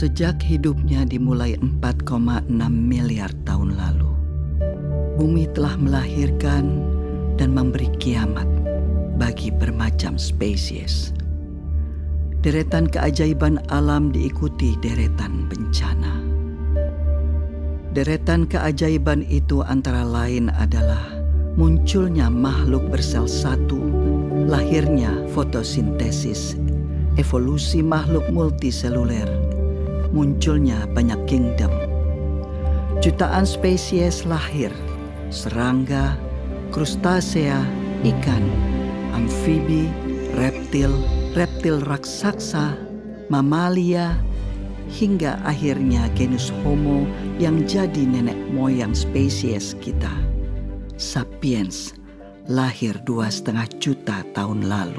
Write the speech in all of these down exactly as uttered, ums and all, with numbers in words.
Sejak hidupnya dimulai empat koma enam miliar tahun lalu, bumi telah melahirkan dan memberi kiamat bagi bermacam spesies. Deretan keajaiban alam diikuti deretan bencana. Deretan keajaiban itu antara lain adalah munculnya makhluk bersel satu, lahirnya fotosintesis, evolusi makhluk multiseluler, munculnya banyak kingdom. Jutaan spesies lahir, serangga, krustasea, ikan, amfibi, reptil, reptil raksasa, mamalia, hingga akhirnya genus Homo yang jadi nenek moyang spesies kita. Sapiens lahir dua setengah juta tahun lalu.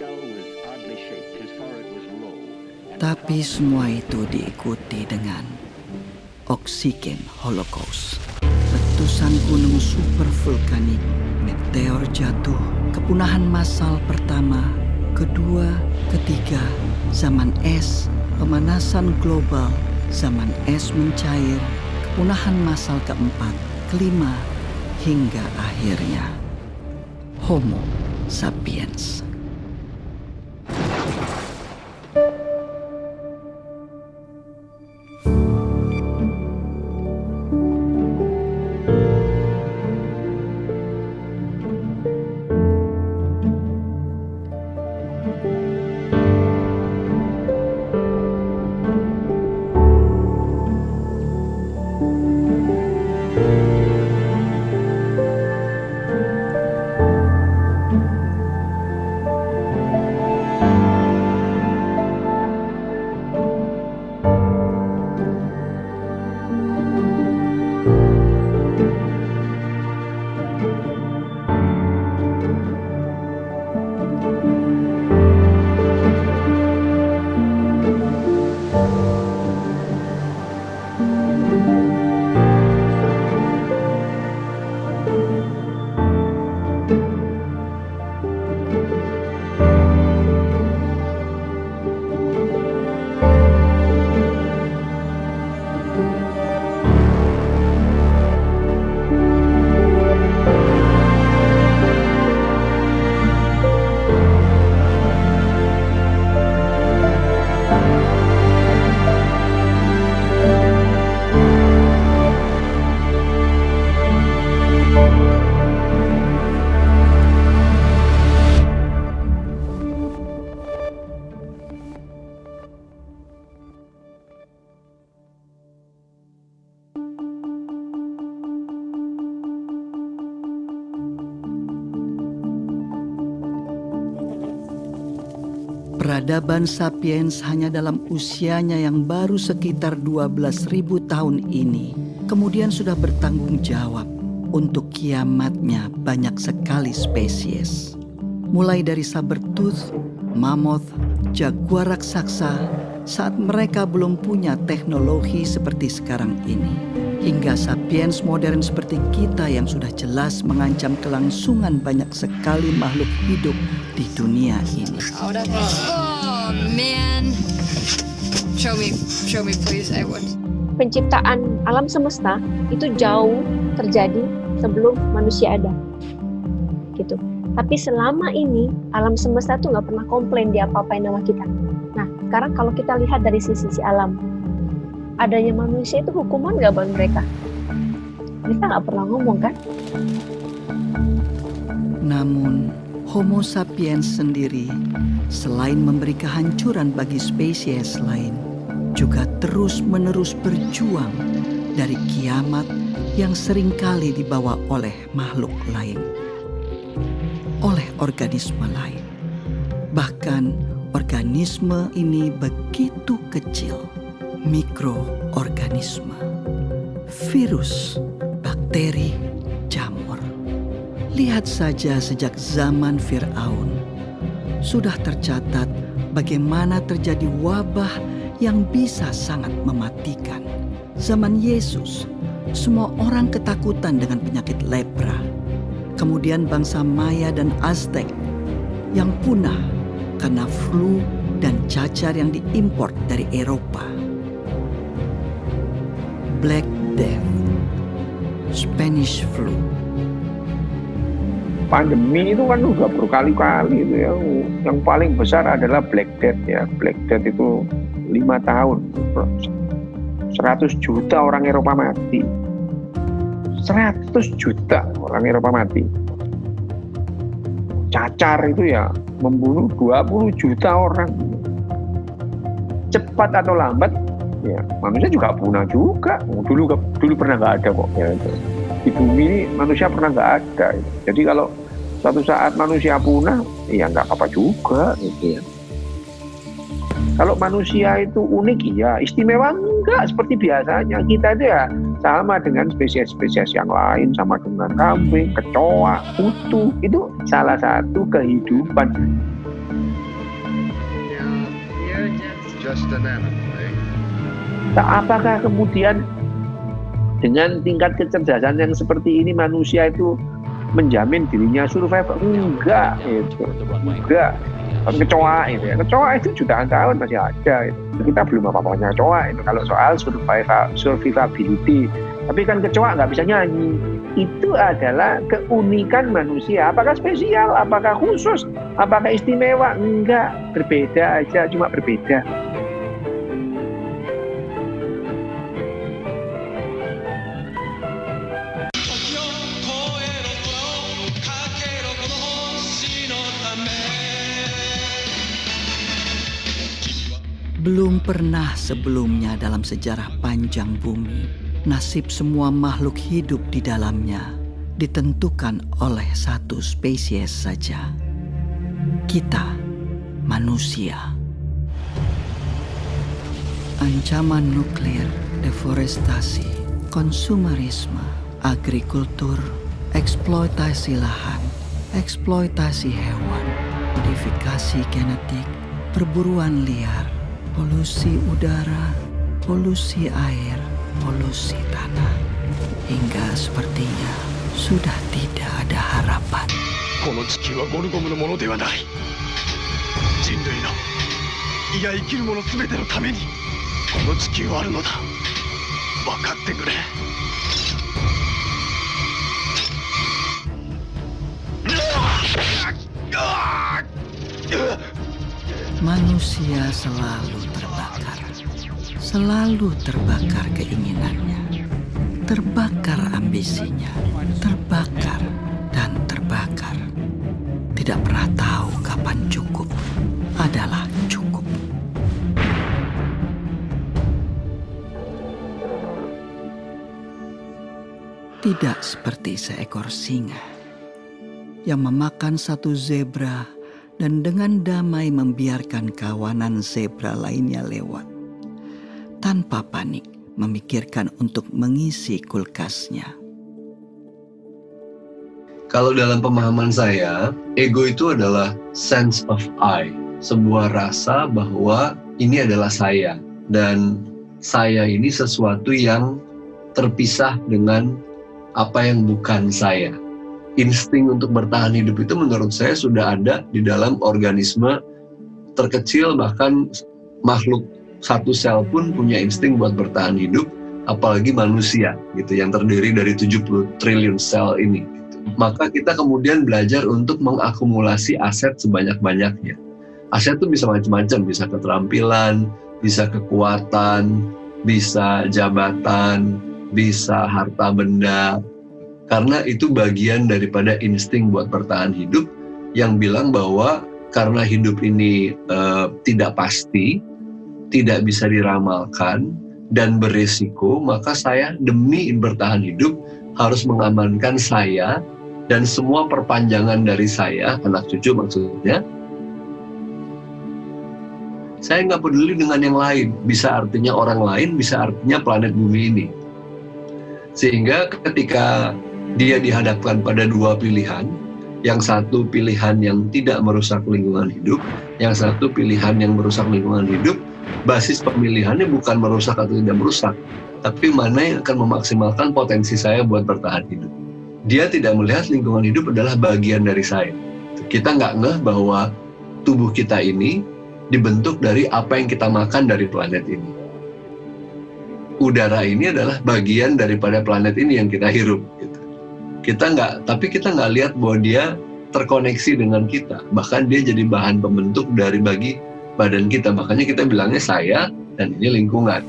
Tapi semua itu diikuti dengan oksigen holocaust. Letusan gunung supervulkanik, meteor jatuh, kepunahan massal pertama, kedua, ketiga, zaman es, pemanasan global, zaman es mencair, kepunahan massal keempat, kelima, hingga akhirnya Homo sapiens. Peradaban sapiens hanya dalam usianya yang baru sekitar dua belas ribu tahun ini kemudian sudah bertanggung jawab untuk kiamatnya banyak sekali spesies. Mulai dari sabertooth, mammoth, jaguar raksasa saat mereka belum punya teknologi seperti sekarang ini, hingga sapiens modern seperti kita yang sudah jelas mengancam kelangsungan banyak sekali makhluk hidup di dunia ini. Oh man, show me, show me please, I would. Penciptaan alam semesta itu jauh terjadi sebelum manusia ada, gitu. Tapi selama ini alam semesta tuh nggak pernah komplain dia apa-apain sama kita. Nah, sekarang kalau kita lihat dari sisi si alam, adanya manusia itu hukuman nggak buat mereka? Mereka nggak pernah ngomong kan? Namun Homo sapiens sendiri selain memberi kehancuran bagi spesies lain, juga terus-menerus berjuang dari kiamat yang seringkali dibawa oleh makhluk lain, oleh organisme lain. Bahkan organisme ini begitu kecil, mikroorganisme, virus, bakteri, jamur. Lihat saja sejak zaman Fir'aun, sudah tercatat bagaimana terjadi wabah yang bisa sangat mematikan. Zaman Yesus, semua orang ketakutan dengan penyakit lepra. Kemudian bangsa Maya dan Aztec yang punah karena flu dan cacar yang diimpor dari Eropa. Black Death, Spanish Flu. Pandemi itu kan udah berkali-kali itu ya. Yang paling besar adalah Black Death ya. Black Death itu lima tahun, seratus juta orang Eropa mati. seratus juta orang Eropa mati. Cacar itu ya membunuh dua puluh juta orang. Cepat atau lambat ya manusia juga punah juga. Dulu dulu pernah nggak ada kok ya. Di bumi ini manusia pernah nggak ada. Jadi kalau suatu saat manusia punah, ya nggak apa-apa juga gitu ya. Kalau manusia itu unik, ya istimewa enggak seperti biasanya. Kita itu ya sama dengan spesies-spesies yang lain, sama dengan kambing, kecoa, kutu. Itu salah satu kehidupan. Tak apakah kemudian dengan tingkat kecerdasan yang seperti ini manusia itu menjamin dirinya survive? Enggak, itu enggak. Kecoa itu ya, kecoa itu jutaan tahun masih ada. Itu. Kita belum apa-apanya kecoa itu kalau soal survivability. Tapi kan kecoa nggak bisa nyanyi. Itu adalah keunikan manusia. Apakah spesial? Apakah khusus? Apakah istimewa? Enggak, berbeda aja, cuma berbeda. Belum pernah sebelumnya dalam sejarah panjang bumi, nasib semua makhluk hidup di dalamnya ditentukan oleh satu spesies saja. Kita, manusia. Ancaman nuklir, deforestasi, konsumerisme, agrikultur, eksploitasi lahan, eksploitasi hewan, modifikasi genetik, perburuan liar, polusi udara, polusi air, polusi tanah. Hingga sepertinya sudah tidak ada harapan. Manusia selalu terbakar, selalu terbakar keinginannya, terbakar ambisinya, terbakar dan terbakar. Tidak pernah tahu kapan cukup adalah cukup. Tidak seperti seekor singa yang memakan satu zebra dan dengan damai membiarkan kawanan zebra lainnya lewat, tanpa panik memikirkan untuk mengisi kulkasnya. Kalau dalam pemahaman saya, ego itu adalah sense of I, sebuah rasa bahwa ini adalah saya, dan saya ini sesuatu yang terpisah dengan apa yang bukan saya. Insting untuk bertahan hidup itu menurut saya sudah ada di dalam organisme terkecil, bahkan makhluk satu sel pun punya insting buat bertahan hidup, apalagi manusia gitu yang terdiri dari tujuh puluh triliun sel ini gitu. Maka kita kemudian belajar untuk mengakumulasi aset sebanyak-banyaknya. Aset itu bisa macam-macam, bisa keterampilan, bisa kekuatan, bisa jabatan, bisa harta benda. Karena itu bagian daripada insting buat bertahan hidup yang bilang bahwa karena hidup ini uh, tidak pasti, tidak bisa diramalkan, dan beresiko, maka saya demi bertahan hidup harus mengamankan saya dan semua perpanjangan dari saya, anak cucu maksudnya. Saya nggak peduli dengan yang lain, bisa artinya orang lain, bisa artinya planet bumi ini. Sehingga ketika dia dihadapkan pada dua pilihan, yang satu pilihan yang tidak merusak lingkungan hidup, yang satu pilihan yang merusak lingkungan hidup, basis pemilihannya bukan merusak atau tidak merusak, tapi mana yang akan memaksimalkan potensi saya buat bertahan hidup. Dia tidak melihat lingkungan hidup adalah bagian dari saya. Kita nggak ngeh bahwa tubuh kita ini dibentuk dari apa yang kita makan dari planet ini. udara ini adalah bagian daripada planet ini yang kita hirup. Gitu. Kita nggak, tapi kita nggak lihat bahwa dia terkoneksi dengan kita. Bahkan dia jadi bahan pembentuk dari bagi badan kita. Makanya kita bilangnya saya dan ini lingkungan.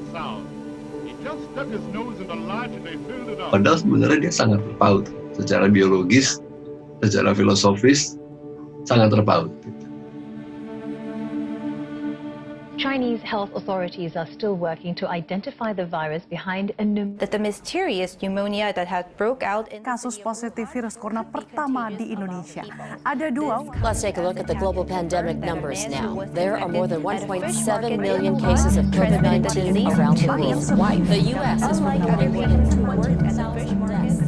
Padahal sebenarnya dia sangat terpaut. Secara biologis, secara filosofis, sangat terpaut. Chinese health authorities are still working to identify the virus behind a pneumonia. That the mysterious pneumonia that had broke out in kasus positif virus corona pertama di Indonesia. Ada dua. Let's take a look at the global pandemic numbers now. There are more than one point seven million cases of COVID nineteen around the world. The U S is reporting more than two hundred thousand deaths.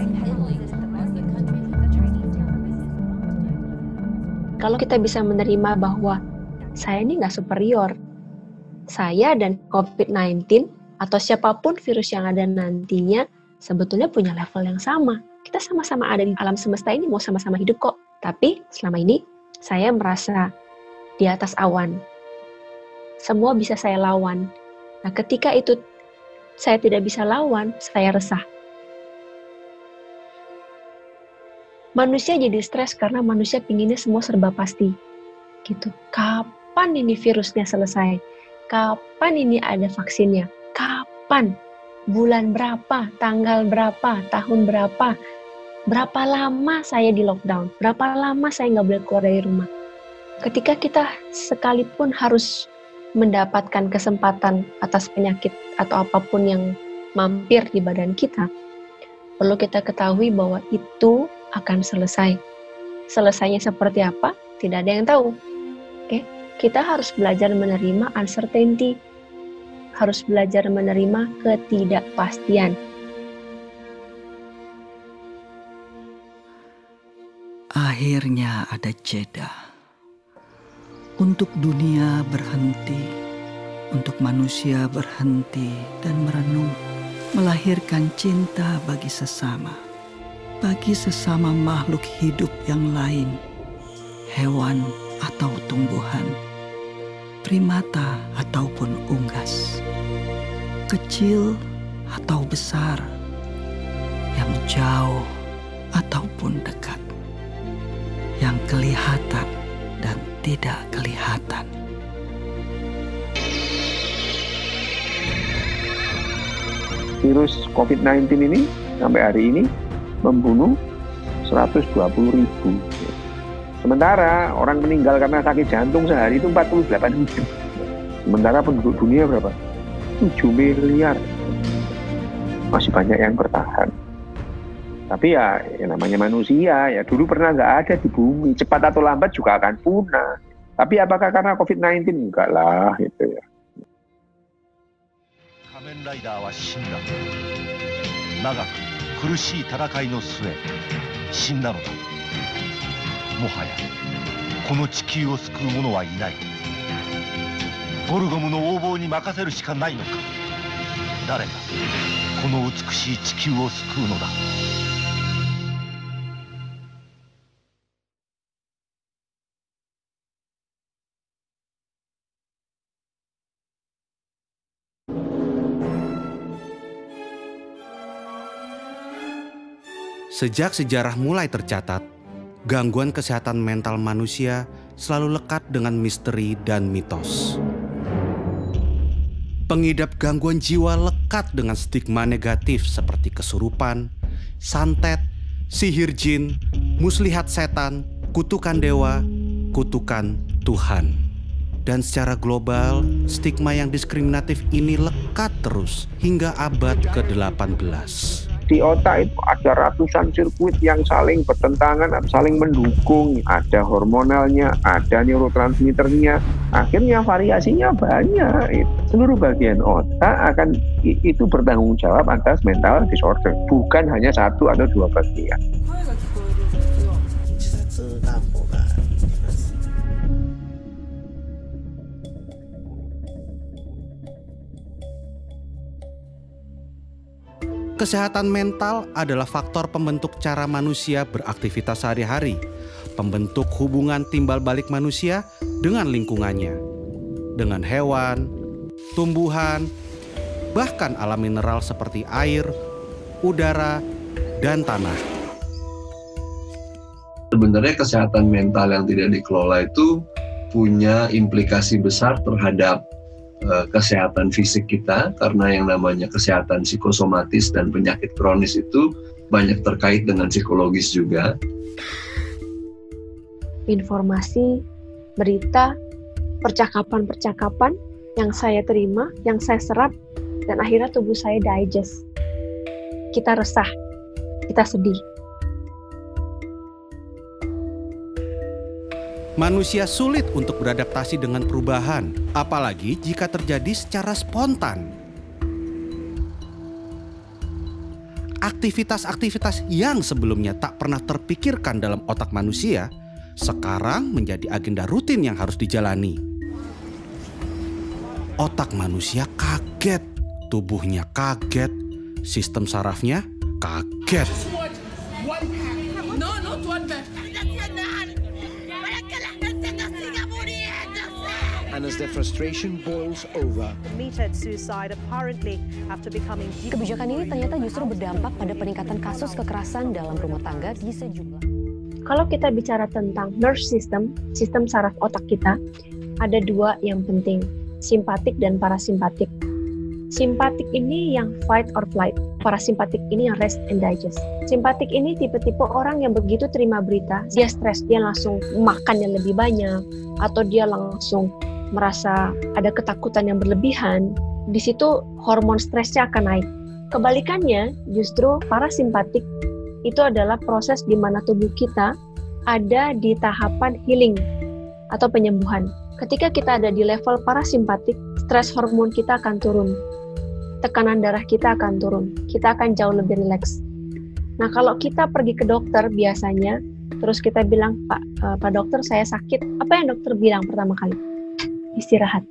Kalau kita bisa menerima bahwa saya ini nggak superior, saya dan COVID sembilan belas atau siapapun virus yang ada nantinya sebetulnya punya level yang sama. Kita sama-sama ada di alam semesta ini, mau sama-sama hidup kok. Tapi selama ini saya merasa di atas awan. Semua bisa saya lawan. Nah, ketika itu saya tidak bisa lawan, saya resah. Manusia jadi stres karena manusia pinginnya semua serba pasti. Gitu. Kapan ini virusnya selesai? Kapan ini ada vaksinnya? Kapan? Bulan berapa? Tanggal berapa? Tahun berapa? Berapa lama saya di lockdown? Berapa lama saya nggak boleh keluar dari rumah? Ketika kita sekalipun harus mendapatkan kesempatan atas penyakit atau apapun yang mampir di badan kita, perlu kita ketahui bahwa itu akan selesai. Selesainya seperti apa? Tidak ada yang tahu. Oke, kita harus belajar menerima uncertainty, harus belajar menerima ketidakpastian. Akhirnya ada jeda. Untuk dunia berhenti, untuk manusia berhenti dan merenung, melahirkan cinta bagi sesama, bagi sesama makhluk hidup yang lain, hewan atau tumbuhan, primata ataupun unggas, kecil atau besar, yang jauh ataupun dekat, yang kelihatan dan tidak kelihatan. Virus COVID sembilan belas ini sampai hari ini membunuh seratus dua puluh ribu. Sementara orang meninggal karena sakit jantung sehari itu empat puluh delapan ribu. Sementara penduduk dunia berapa? tujuh miliar. Masih banyak yang bertahan. Tapi ya, ya namanya manusia, ya dulu pernah nggak ada di bumi. Cepat atau lambat juga akan punah. Tapi apakah karena COVID sembilan belas? Enggak lah, gitu ya. Kamen Rider wa shinda. Nagaku kurushii tarakai no sue shinda no da. Mohaya kono chikyu o sukuu mono wa inai. Gorgomu no oubou ni makaseru shika nai no ka. Dare ga kono utsukushii chikyu o sukuu no da. Sejak sejarah mulai tercatat, gangguan kesehatan mental manusia selalu lekat dengan misteri dan mitos. Pengidap gangguan jiwa lekat dengan stigma negatif seperti kesurupan, santet, sihir jin, muslihat setan, kutukan dewa, kutukan Tuhan. Dan secara global, stigma yang diskriminatif ini lekat terus hingga abad ke delapan belas. Di otak itu ada ratusan sirkuit yang saling bertentangan, saling mendukung. Ada hormonalnya, ada neurotransmitternya. Akhirnya variasinya banyak. Seluruh bagian otak akan itu bertanggung jawab atas mental disorder. Bukan hanya satu atau dua bagian. Kesehatan mental adalah faktor pembentuk cara manusia beraktivitas sehari-hari, pembentuk hubungan timbal balik manusia dengan lingkungannya, dengan hewan, tumbuhan, bahkan alam mineral seperti air, udara, dan tanah. Sebenarnya kesehatan mental yang tidak dikelola itu punya implikasi besar terhadap uh, kesehatan fisik kita, karena yang namanya kesehatan psikosomatis dan penyakit kronis itu banyak terkait dengan psikologis juga. Informasi, berita, percakapan-percakapan yang saya terima, yang saya serap, dan akhirnya tubuh saya digest. Kita resah, kita sedih. Manusia sulit untuk beradaptasi dengan perubahan, apalagi jika terjadi secara spontan. Aktivitas-aktivitas yang sebelumnya tak pernah terpikirkan dalam otak manusia, sekarang menjadi agenda rutin yang harus dijalani. Otak manusia kaget, tubuhnya kaget, sistem sarafnya kaget. And as their frustration boils over, Committed suicide apparently after becoming. Kebijakan ini ternyata justru berdampak pada peningkatan kasus kekerasan dalam rumah tangga di sejumlah. Kalau kita bicara tentang nerve system, sistem saraf otak kita, ada dua yang penting, simpatik dan parasimpatik. Simpatik ini yang fight or flight, parasimpatik ini yang rest and digest. Simpatik ini tipe-tipe orang yang begitu terima berita, dia stres, dia langsung makan yang lebih banyak, atau dia langsung merasa ada ketakutan yang berlebihan. Di situ hormon stresnya akan naik. Kebalikannya, justru parasimpatik itu adalah proses di mana tubuh kita ada di tahapan healing atau penyembuhan. Ketika kita ada di level parasimpatik, stres hormon kita akan turun. Tekanan darah kita akan turun. Kita akan jauh lebih rileks. Nah, kalau kita pergi ke dokter biasanya, terus kita bilang, Pak, uh, Pak dokter saya sakit. Apa yang dokter bilang pertama kali? Istirahat.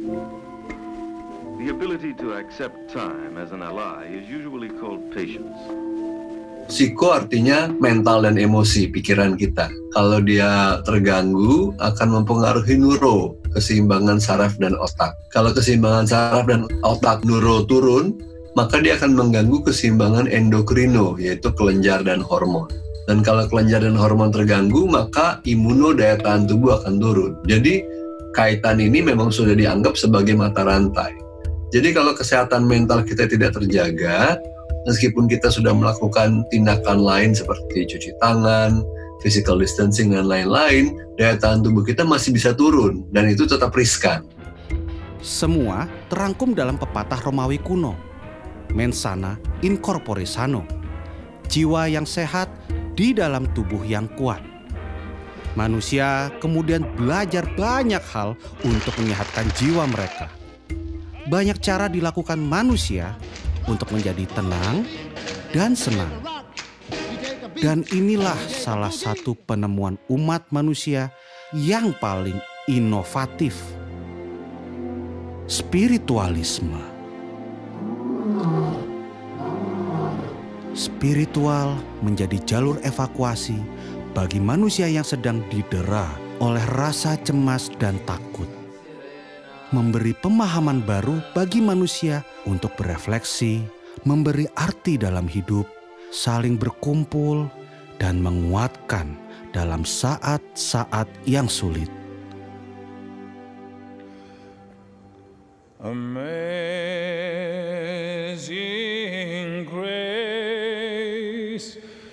The ability to accept time as an ally is usually called patience. Psiko artinya mental dan emosi pikiran kita. Kalau dia terganggu akan mempengaruhi neuro, keseimbangan saraf dan otak. Kalau keseimbangan saraf dan otak neuro turun, maka dia akan mengganggu keseimbangan endokrino, yaitu kelenjar dan hormon. Dan kalau kelenjar dan hormon terganggu, maka imuno, daya tahan tubuh akan turun. Jadi kaitan ini memang sudah dianggap sebagai mata rantai. Jadi kalau kesehatan mental kita tidak terjaga, meskipun kita sudah melakukan tindakan lain seperti cuci tangan, physical distancing, dan lain-lain, daya tahan tubuh kita masih bisa turun, dan itu tetap riskan. Semua terangkum dalam pepatah Romawi kuno, mens sana in corpore sano, jiwa yang sehat di dalam tubuh yang kuat. Manusia kemudian belajar banyak hal untuk menyehatkan jiwa mereka. Banyak cara dilakukan manusia untuk menjadi tenang dan senang. Dan inilah salah satu penemuan umat manusia yang paling inovatif. Spiritualisme. Spiritual menjadi jalur evakuasi bagi manusia yang sedang didera oleh rasa cemas dan takut. Memberi pemahaman baru bagi manusia untuk berefleksi, memberi arti dalam hidup, saling berkumpul, dan menguatkan dalam saat-saat yang sulit. Amazing grace.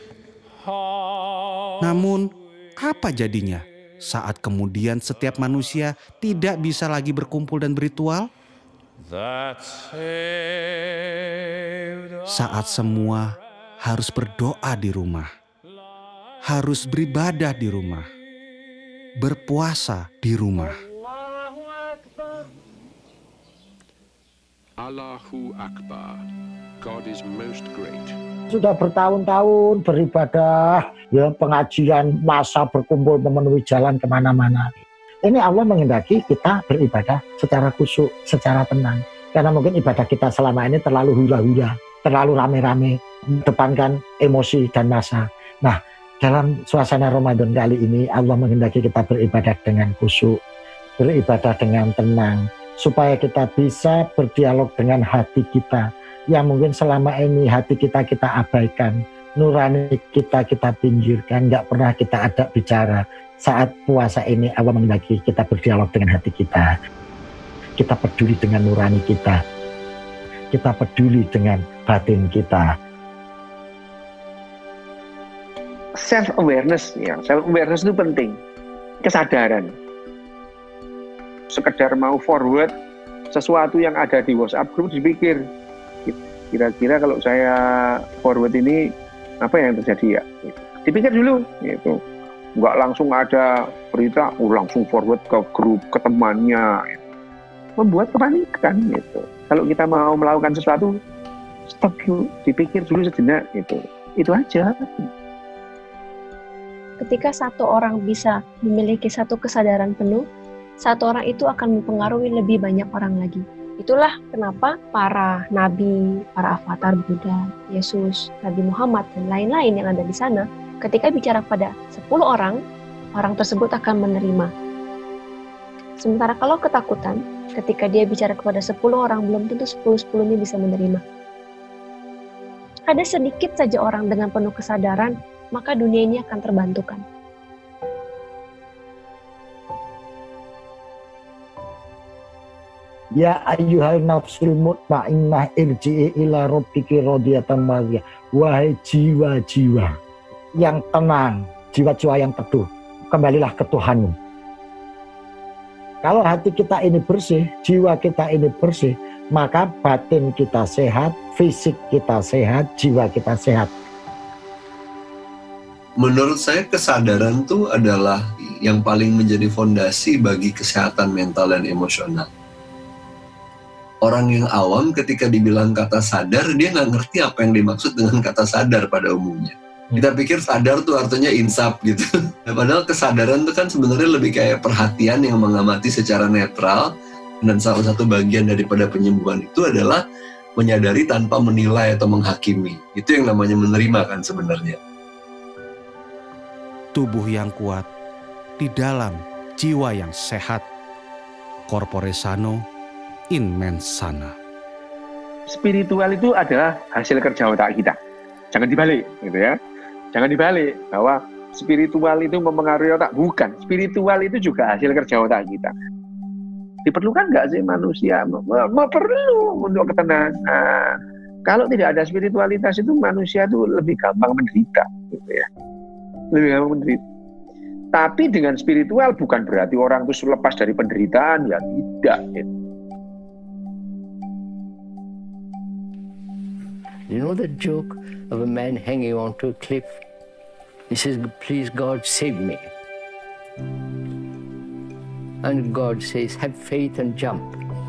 Namun, apa jadinya saat kemudian setiap manusia tidak bisa lagi berkumpul dan berritual? Saat semua harus berdoa di rumah, harus beribadah di rumah, berpuasa di rumah. Allahu Akbar, God is most great. Sudah bertahun-tahun beribadah, ya pengajian, masa berkumpul memenuhi jalan kemana-mana. Ini Allah menghendaki kita beribadah secara khusyuk, secara tenang. Karena mungkin ibadah kita selama ini terlalu hura-hura, terlalu rame-rame, mendepankan emosi dan massa. Nah, dalam suasana Ramadan kali ini Allah menghendaki kita beribadah dengan khusyuk, beribadah dengan tenang, supaya kita bisa berdialog dengan hati kita yang mungkin selama ini hati kita kita abaikan, nurani kita kita pinggirkan, nggak pernah kita ajak bicara. Saat puasa ini Allah menghendaki kita berdialog dengan hati kita, kita peduli dengan nurani kita, kita peduli dengan batin kita. Self awareness ya, self awareness itu penting, kesadaran. Sekedar mau forward sesuatu yang ada di WhatsApp group, dipikir kira-kira kalau saya forward ini apa yang terjadi ya, dipikir dulu gitu. Nggak langsung ada berita, oh langsung forward ke grup, ke temannya, membuat kepanikan gitu. Kalau kita mau melakukan sesuatu, stop dulu, dipikir dulu sejenak gitu. Itu aja. Ketika satu orang bisa memiliki satu kesadaran penuh, satu orang itu akan mempengaruhi lebih banyak orang lagi. Itulah kenapa para nabi, para avatar Buddha, Yesus, Nabi Muhammad, dan lain-lain yang ada di sana, ketika bicara pada sepuluh orang, orang tersebut akan menerima. Sementara kalau ketakutan, ketika dia bicara kepada sepuluh orang, belum tentu sepuluh-sepuluhnya bisa menerima. Ada sedikit saja orang dengan penuh kesadaran, maka dunia ini akan terbantukan. Ya ayyuhal nafsul mutmainnah irji'i ila rabbiki radiyatan mardiyah. Wahai jiwa-jiwa yang tenang, jiwa-jiwa yang teduh, kembalilah ke Tuhanmu. Kalau hati kita ini bersih, jiwa kita ini bersih, maka batin kita sehat, fisik kita sehat, jiwa kita sehat. Menurut saya kesadaran itu adalah yang paling menjadi fondasi bagi kesehatan mental dan emosional. Orang yang awam ketika dibilang kata sadar, dia nggak ngerti apa yang dimaksud dengan kata sadar pada umumnya. Kita pikir sadar tuh artinya insaf gitu. Nah, padahal kesadaran itu kan sebenarnya lebih kayak perhatian yang mengamati secara netral, dan salah satu bagian daripada penyembuhan itu adalah menyadari tanpa menilai atau menghakimi. Itu yang namanya menerima kan sebenarnya. Tubuh yang kuat di dalam jiwa yang sehat. Corpore sano in mens sana. Spiritual itu adalah hasil kerja otak kita. Jangan dibalik, gitu ya. Jangan dibalik bahwa spiritual itu mempengaruhi otak. Bukan, spiritual itu juga hasil kerja otak kita. Diperlukan nggak sih manusia? Mau perlu untuk ketenangan. Kalau tidak ada spiritualitas itu manusia itu lebih gampang menderita, gitu ya. Lebih gampang menderita. Tapi dengan spiritual bukan berarti orang itu lepas dari penderitaan, ya tidak. Gitu. You know the joke of a man hanging onto a cliff? He says, "Please God, save me." And God says, "Have faith and jump."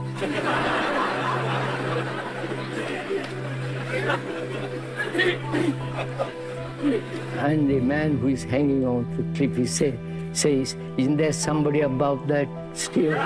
And the man who is hanging on to the cliff, he say, says, "Isn't there somebody above that still?"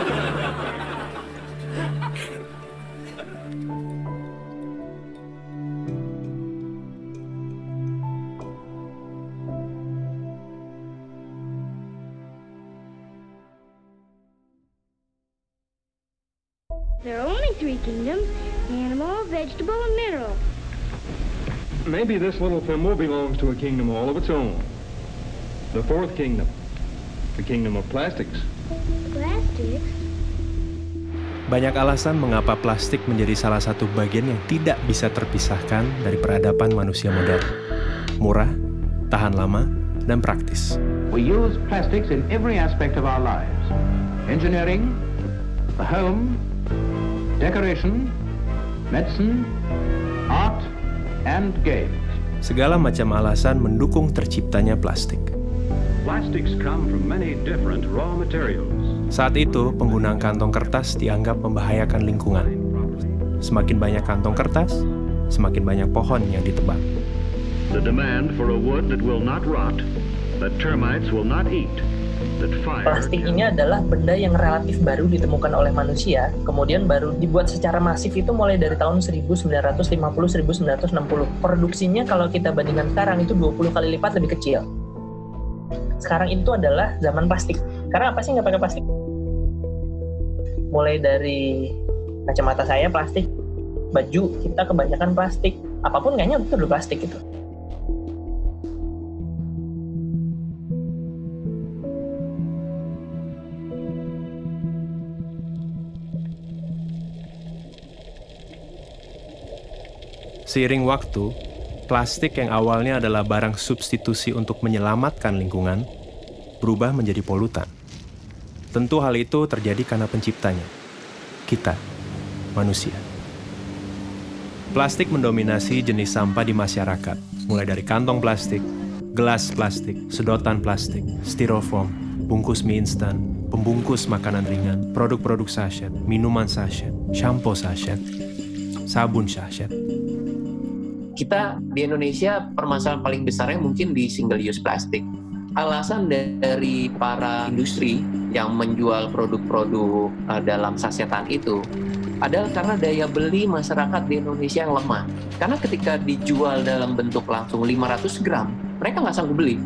There are only three kingdoms: animal, vegetable, and mineral. Maybe this little thimble belongs to a kingdom all of its own. The fourth kingdom, the kingdom of plastics. Plastics? Banyak alasan mengapa plastik menjadi salah satu bagian yang tidak bisa terpisahkan dari peradaban manusia modern. Murah, tahan lama, dan praktis. We use plastics in every aspect of our lives. Engineering, the home, decoration, medicine, art, and games. Segala macam alasan mendukung terciptanya plastik. Plastics come from many different raw materials. Saat itu, penggunaan kantong kertas dianggap membahayakan lingkungan. Semakin banyak kantong kertas, semakin banyak pohon yang ditebang. The demand for a wood that will not rot, that termites will not eat. Plastik ini adalah benda yang relatif baru ditemukan oleh manusia, kemudian baru dibuat secara masif itu mulai dari tahun seribu sembilan ratus lima puluh sampai seribu sembilan ratus enam puluh. Produksinya kalau kita bandingkan sekarang itu dua puluh kali lipat lebih kecil. Sekarang itu adalah zaman plastik. Karena apa sih nggak pakai plastik? mulai dari kacamata saya plastik, baju kita kebanyakan plastik, apapun kayaknya itu udah plastik gitu. Seiring waktu, plastik yang awalnya adalah barang substitusi untuk menyelamatkan lingkungan berubah menjadi polutan. Tentu hal itu terjadi karena penciptanya, kita, manusia. Plastik mendominasi jenis sampah di masyarakat, mulai dari kantong plastik, gelas plastik, sedotan plastik, styrofoam, bungkus mie instan, pembungkus makanan ringan, produk-produk sachet, minuman sachet, shampoo sachet, sabun sachet. Kita di Indonesia permasalahan paling besarnya mungkin di single use plastik. Alasan dari para industri yang menjual produk-produk uh, dalam sasetan itu adalah karena daya beli masyarakat di Indonesia yang lemah. Karena ketika dijual dalam bentuk langsung lima ratus gram, mereka nggak sanggup beli.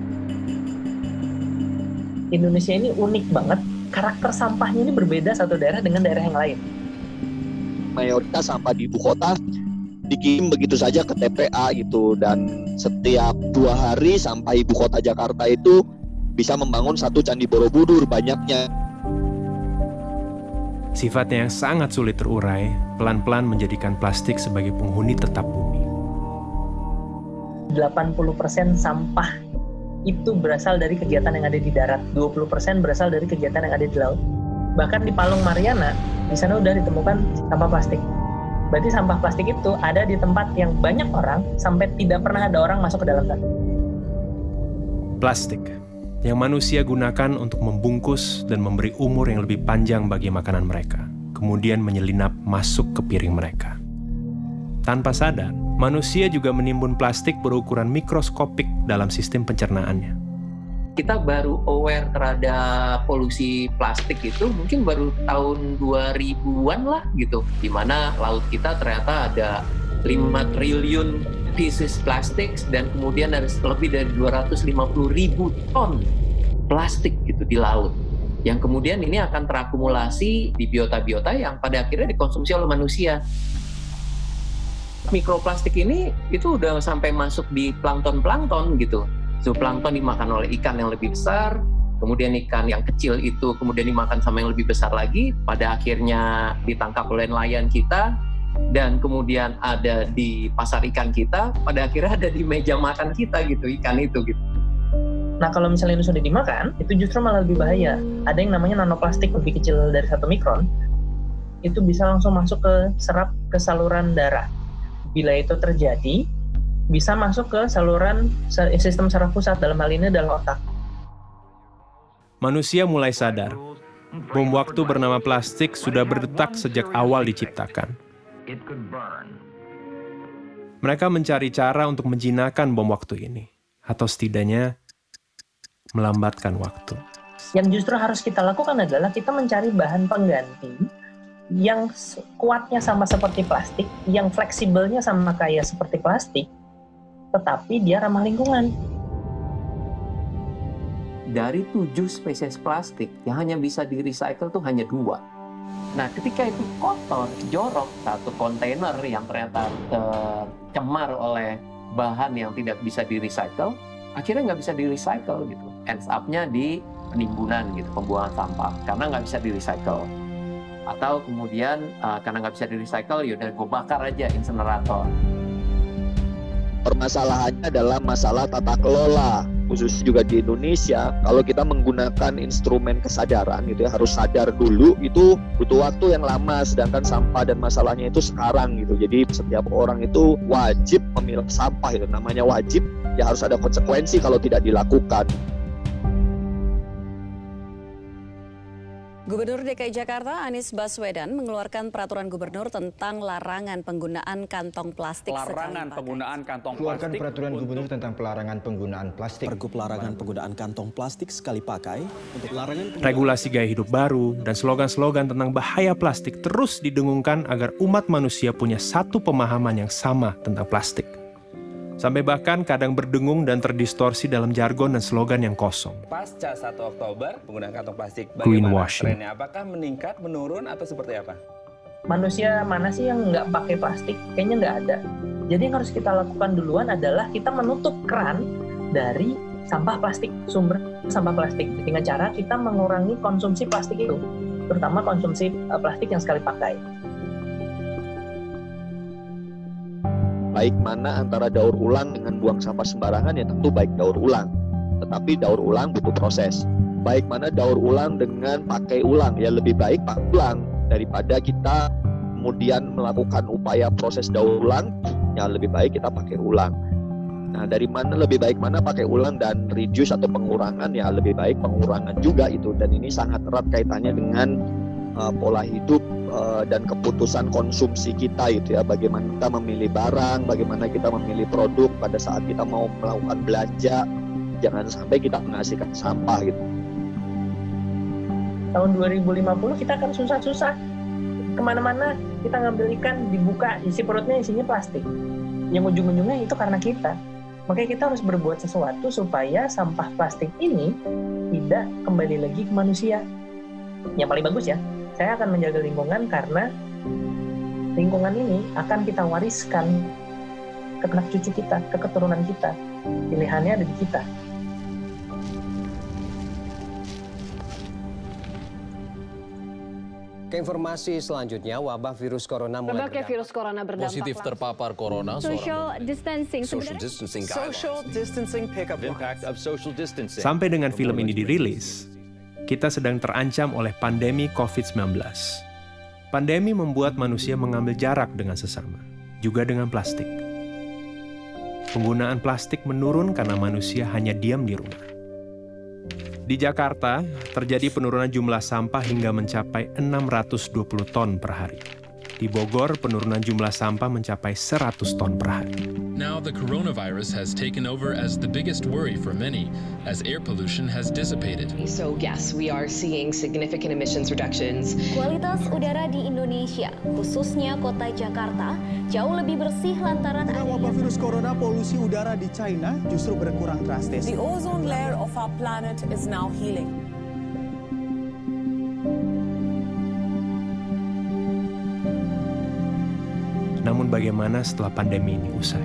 Indonesia ini unik banget, karakter sampahnya ini berbeda satu daerah dengan daerah yang lain. Mayoritas sampah di ibu kota dikirim begitu saja ke T P A gitu, dan setiap dua hari sampah ibu kota Jakarta itu bisa membangun satu Candi Borobudur banyaknya. Sifatnya yang sangat sulit terurai, pelan-pelan menjadikan plastik sebagai penghuni tetap bumi. delapan puluh persen sampah itu berasal dari kegiatan yang ada di darat, dua puluh persen berasal dari kegiatan yang ada di laut. Bahkan di Palung Mariana, di sana udah ditemukan sampah plastik. Berarti sampah plastik itu ada di tempat yang banyak orang sampai tidak pernah ada orang masuk ke dalam sana. Plastik yang manusia gunakan untuk membungkus dan memberi umur yang lebih panjang bagi makanan mereka, kemudian menyelinap masuk ke piring mereka. Tanpa sadar, manusia juga menimbun plastik berukuran mikroskopik dalam sistem pencernaannya. Kita baru aware terhadap polusi plastik itu mungkin baru tahun dua ribuan lah gitu, di mana laut kita ternyata ada lima triliun pieces plastik dan kemudian ada lebih dari dua ratus lima puluh ribu ton plastik gitu di laut, yang kemudian ini akan terakumulasi di biota-biota yang pada akhirnya dikonsumsi oleh manusia. Mikroplastik ini itu udah sampai masuk di plankton-plankton gitu. Zooplankton dimakan oleh ikan yang lebih besar, kemudian ikan yang kecil itu kemudian dimakan sama yang lebih besar lagi, pada akhirnya ditangkap oleh nelayan kita, dan kemudian ada di pasar ikan kita, pada akhirnya ada di meja makan kita gitu, ikan itu gitu. Nah kalau misalnya itu sudah dimakan, itu justru malah lebih bahaya. Ada yang namanya nanoplastik lebih kecil dari satu mikron, itu bisa langsung masuk ke serap ke saluran darah. Bila itu terjadi, bisa masuk ke saluran sistem saraf pusat, dalam hal ini adalah otak. Manusia mulai sadar, bom waktu bernama plastik sudah berdetak sejak awal diciptakan. Mereka mencari cara untuk menjinakkan bom waktu ini, atau setidaknya melambatkan waktu. Yang justru harus kita lakukan adalah kita mencari bahan pengganti yang kuatnya sama seperti plastik, yang fleksibelnya sama kayak seperti plastik, tetapi dia ramah lingkungan. Dari tujuh spesies plastik yang hanya bisa di-recycle tuh hanya dua. Nah, ketika itu kotor, jorok, satu kontainer yang ternyata tercemar oleh bahan yang tidak bisa di-recycle, akhirnya nggak bisa di-recycle gitu. Ends up-nya di penimbunan gitu, pembuangan sampah, karena nggak bisa di-recycle. Atau kemudian uh, karena nggak bisa di-recycle, yaudah gue bakar aja insenerator. Permasalahannya adalah masalah tata kelola, khususnya juga di Indonesia. Kalau kita menggunakan instrumen kesadaran gitu ya, harus sadar dulu, itu butuh waktu yang lama, sedangkan sampah dan masalahnya itu sekarang gitu. Jadi setiap orang itu wajib memilah sampah, itu namanya wajib, ya harus ada konsekuensi kalau tidak dilakukan. Gubernur D K I Jakarta Anies Baswedan mengeluarkan peraturan gubernur tentang larangan penggunaan kantong plastik. Larangan penggunaan kantong plastik. Keluarkan peraturan gubernur tentang pelarangan penggunaan plastik. Pergub larangan penggunaan kantong plastik sekali pakai untuk larangan regulasi gaya hidup baru dan slogan-slogan tentang bahaya plastik terus didengungkan agar umat manusia punya satu pemahaman yang sama tentang plastik. Sampai bahkan kadang berdengung dan terdistorsi dalam jargon dan slogan yang kosong. Pasca satu Oktober, penggunaan kantong plastik bagaimana Greenwashing. trennya? Apakah meningkat, menurun, atau seperti apa? Manusia mana sih yang nggak pakai plastik? Kayaknya nggak ada. Jadi yang harus kita lakukan duluan adalah kita menutup keran dari sampah plastik, sumber sampah plastik. Dengan cara kita mengurangi konsumsi plastik itu, terutama konsumsi uh, plastik yang sekali pakai. Baik mana antara daur ulang dengan buang sampah sembarangan, ya tentu baik daur ulang. Tetapi daur ulang butuh proses. Baik mana daur ulang dengan pakai ulang, ya lebih baik pakai ulang daripada kita kemudian melakukan upaya proses daur ulang, ya lebih baik kita pakai ulang. Nah, dari mana lebih baik mana pakai ulang dan reduce atau pengurangan, ya lebih baik pengurangan juga itu. Dan ini sangat erat kaitannya dengan uh, pola hidup uh, dan keputusan konsumsi kita itu ya. Bagaimana kita memilih barang, bagaimana kita memilih produk pada saat kita mau melakukan belanja. Jangan sampai kita menghasilkan sampah gitu. Tahun dua ribu lima puluh kita akan susah-susah. Kemana-mana kita ngambil ikan, dibuka, isi perutnya isinya plastik. Yang ujung-ujungnya itu karena kita. Makanya kita harus berbuat sesuatu supaya sampah plastik ini tidak kembali lagi ke manusia. Yang paling bagus ya, saya akan menjaga lingkungan karena lingkungan ini akan kita wariskan ke anak cucu kita, ke keturunan kita. Pilihannya ada di kita. Keinformasi selanjutnya, wabah virus corona mulai Berbagai virus corona berdampak positif terpapar corona. Social distancing. Social distancing Social distancing pick up impact of social distancing. Sampai dengan film ini dirilis, kita sedang terancam oleh pandemi covid sembilan belas. Pandemi membuat manusia mengambil jarak dengan sesama, juga dengan plastik. Penggunaan plastik menurun karena manusia hanya diam di rumah. Di Jakarta, terjadi penurunan jumlah sampah hingga mencapai enam ratus dua puluh ton per hari. Di Bogor, penurunan jumlah sampah mencapai seratus ton per hari. Now the coronavirus has taken over as the biggest worry for many, as air pollution has dissipated. So yes, we are seeing significant emissions reductions. Kualitas udara di Indonesia, khususnya kota Jakarta, jauh lebih bersih lantaran adanya wabah virus corona. Polusi udara di China justru berkurang drastis. The ozone layer of our planet is now healing. Namun bagaimana setelah pandemi ini usai?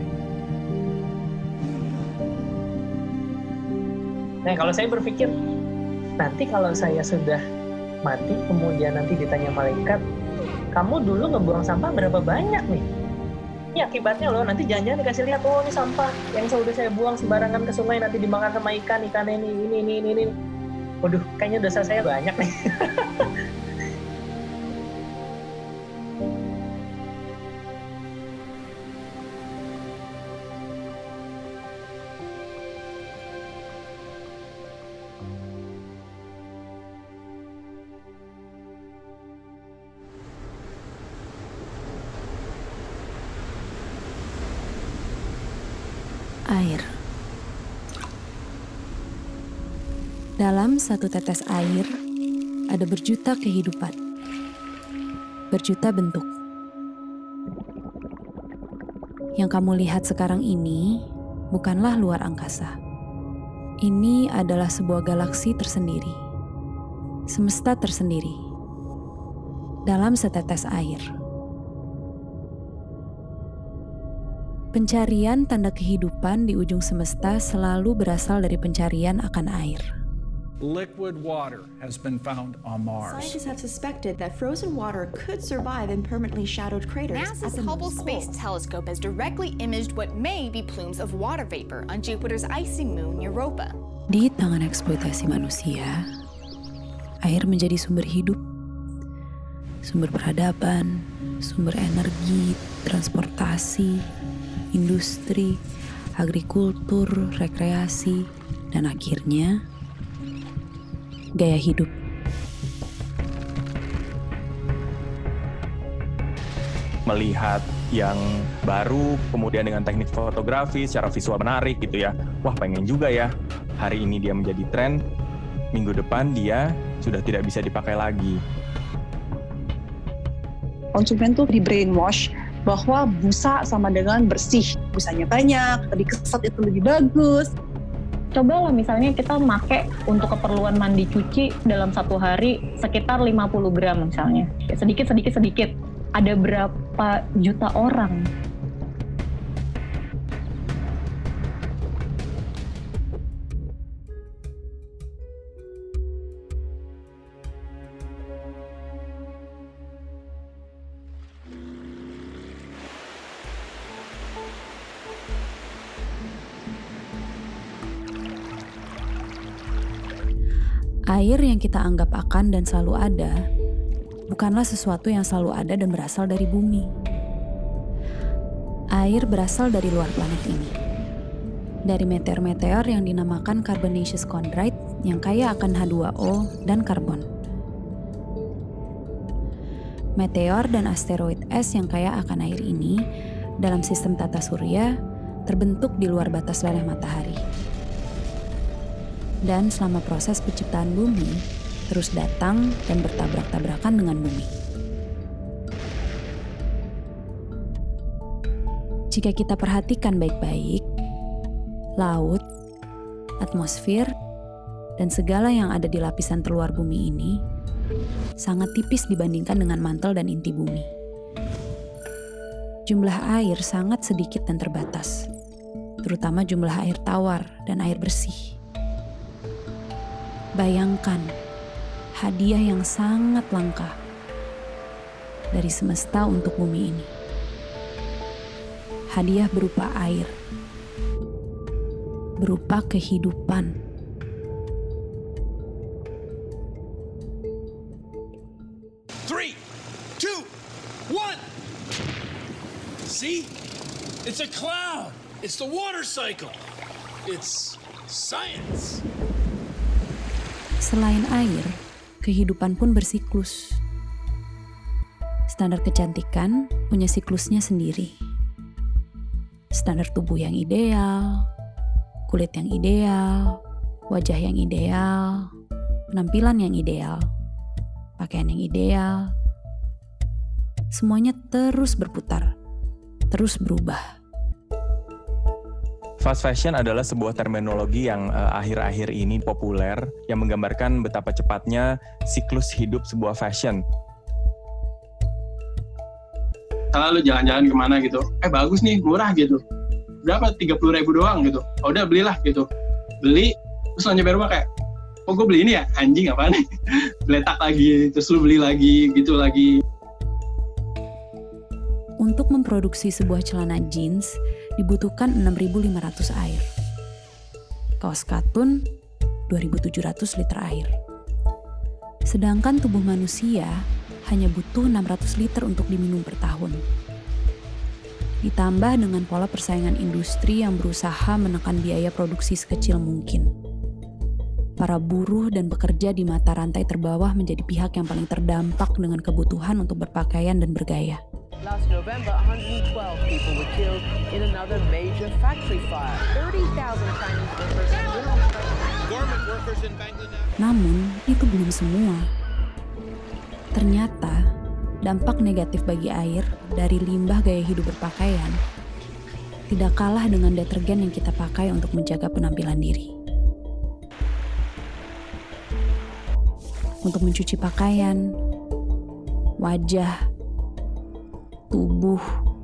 Nah, kalau saya berpikir, nanti kalau saya sudah mati, kemudian nanti ditanya malaikat, kamu dulu ngebuang sampah berapa banyak nih? Ini akibatnya loh, nanti jangan-jangan dikasih lihat, oh ini sampah yang sudah saya buang sembarangan ke sungai, nanti dimakan sama ikan, ikan ini, ini, ini, ini, ini. Waduh, kayaknya dosa saya banyak nih. Air. Dalam satu tetes air, ada berjuta kehidupan, berjuta bentuk. Yang kamu lihat sekarang ini bukanlah luar angkasa. Ini adalah sebuah galaksi tersendiri, semesta tersendiri, dalam setetes air. Pencarian tanda kehidupan di ujung semesta selalu berasal dari pencarian akan air. Liquid water has been found on Mars. Scientists have suspected that frozen water could survive in permanently shadowed craters. NASA's Hubble Space Telescope has directly imaged what may be plumes of water vapor on Jupiter's icy moon Europa. Di tangan eksploitasi manusia, air menjadi sumber hidup, sumber peradaban, sumber energi, transportasi, industri, agrikultur, rekreasi, dan akhirnya gaya hidup. Melihat yang baru, kemudian dengan teknik fotografi secara visual menarik gitu ya. Wah, pengen juga ya. Hari ini dia menjadi tren, minggu depan dia sudah tidak bisa dipakai lagi. Konsumen tuh di brainwash bahwa busa sama dengan bersih. Busanya banyak, dikeset itu lebih bagus. Cobalah misalnya kita pakai untuk keperluan mandi cuci dalam satu hari sekitar lima puluh gram misalnya. Sedikit, sedikit, sedikit. Ada berapa juta orang? Air yang kita anggap akan dan selalu ada, bukanlah sesuatu yang selalu ada dan berasal dari bumi. Air berasal dari luar planet ini. Dari meteor-meteor yang dinamakan carbonaceous chondrite yang kaya akan H dua O dan karbon. Meteor dan asteroid es yang kaya akan air ini dalam sistem tata surya terbentuk di luar batas leleh matahari. Dan selama proses penciptaan bumi, terus datang dan bertabrak-tabrakan dengan bumi. Jika kita perhatikan baik-baik, laut, atmosfer, dan segala yang ada di lapisan terluar bumi ini sangat tipis dibandingkan dengan mantel dan inti bumi. Jumlah air sangat sedikit dan terbatas, terutama jumlah air tawar dan air bersih. Bayangkan, hadiah yang sangat langka dari semesta untuk bumi ini. Hadiah berupa air, berupa kehidupan. Three, two, one. See? It's a cloud. It's the water cycle. It's science. Selain air, kehidupan pun bersiklus. Standar kecantikan punya siklusnya sendiri. Standar tubuh yang ideal, kulit yang ideal, wajah yang ideal, penampilan yang ideal, pakaian yang ideal. Semuanya terus berputar, terus berubah. Fast fashion adalah sebuah terminologi yang uh, akhir-akhir ini populer yang menggambarkan betapa cepatnya siklus hidup sebuah fashion. Kalau lu jalan-jalan kemana gitu, eh bagus nih, murah gitu. Berapa? tiga puluh ribu doang gitu. Oh, udah belilah gitu. Beli, terus lo nyampe rumah kayak, oh gue beli ini ya? Anjing apaan nih? Beletak lagi, terus lu beli lagi, gitu lagi. Untuk memproduksi sebuah celana jeans, dibutuhkan enam ribu lima ratus air. Kaos katun, dua ribu tujuh ratus liter air. Sedangkan tubuh manusia hanya butuh enam ratus liter untuk diminum per tahun. Ditambah dengan pola persaingan industri yang berusaha menekan biaya produksi sekecil mungkin. Para buruh dan pekerja di mata rantai terbawah menjadi pihak yang paling terdampak dengan kebutuhan untuk berpakaian dan bergaya. Last November, one hundred twelve people were killed in another major factory fire. thirty thousand Chinese workers and women garment workers in Bangladesh. Namun, itu belum semua. Ternyata, dampak negatif bagi air dari limbah gaya hidup berpakaian tidak kalah dengan detergen yang kita pakai untuk menjaga penampilan diri. Untuk mencuci pakaian, wajah, tubuh.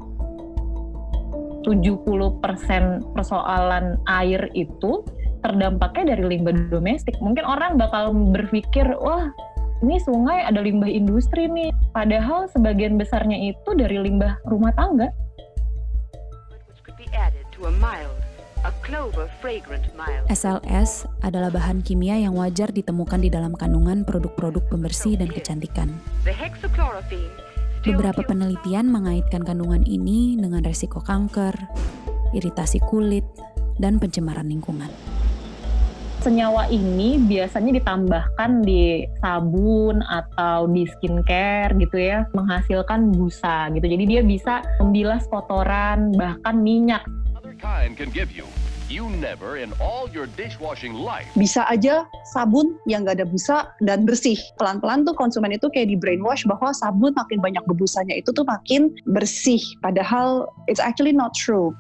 tujuh puluh persen persoalan air itu terdampaknya dari limbah domestik. Mungkin orang bakal berpikir, wah ini sungai ada limbah industri nih. Padahal sebagian besarnya itu dari limbah rumah tangga. S L S adalah bahan kimia yang wajar ditemukan di dalam kandungan produk-produk pembersih dan kecantikan. Beberapa penelitian mengaitkan kandungan ini dengan resiko kanker, iritasi kulit, dan pencemaran lingkungan. Senyawa ini biasanya ditambahkan di sabun atau di skincare gitu ya, menghasilkan busa gitu. Jadi dia bisa membilas kotoran, bahkan minyak. Other kind can give you you never in all your dishwashing life. Bisa aja sabun yang nggak ada busa dan bersih. Pelan-pelan tuh konsumen itu kayak di brainwash bahwa sabun makin banyak bebusanya itu tuh makin bersih. Padahal it's actually not true.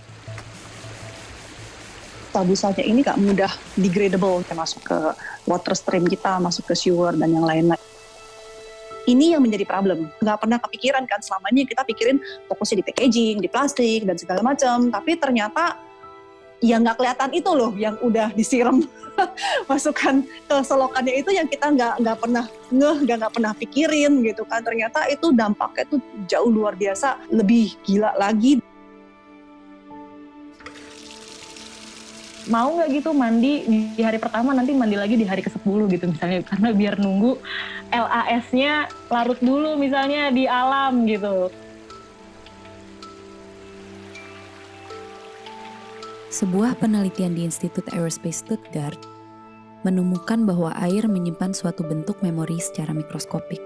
Busanya ini nggak mudah degradable, kayak masuk ke water stream kita, masuk ke sewer dan yang lain-lain. Ini yang menjadi problem. Nggak pernah kepikiran kan, selama ini kita pikirin fokusnya di packaging, di plastik, dan segala macam. Tapi ternyata ya nggak kelihatan itu loh yang udah disiram masukkan ke selokannya itu yang kita nggak nggak pernah ngeh, nggak nggak pernah pikirin gitu kan. Ternyata itu dampaknya tuh jauh luar biasa, lebih gila lagi. Mau nggak gitu mandi di hari pertama, nanti mandi lagi di hari ke sepuluh gitu misalnya, karena biar nunggu L A S-nya larut dulu misalnya di alam gitu. Sebuah penelitian di Institut Aerospace Stuttgart menemukan bahwa air menyimpan suatu bentuk memori secara mikroskopik.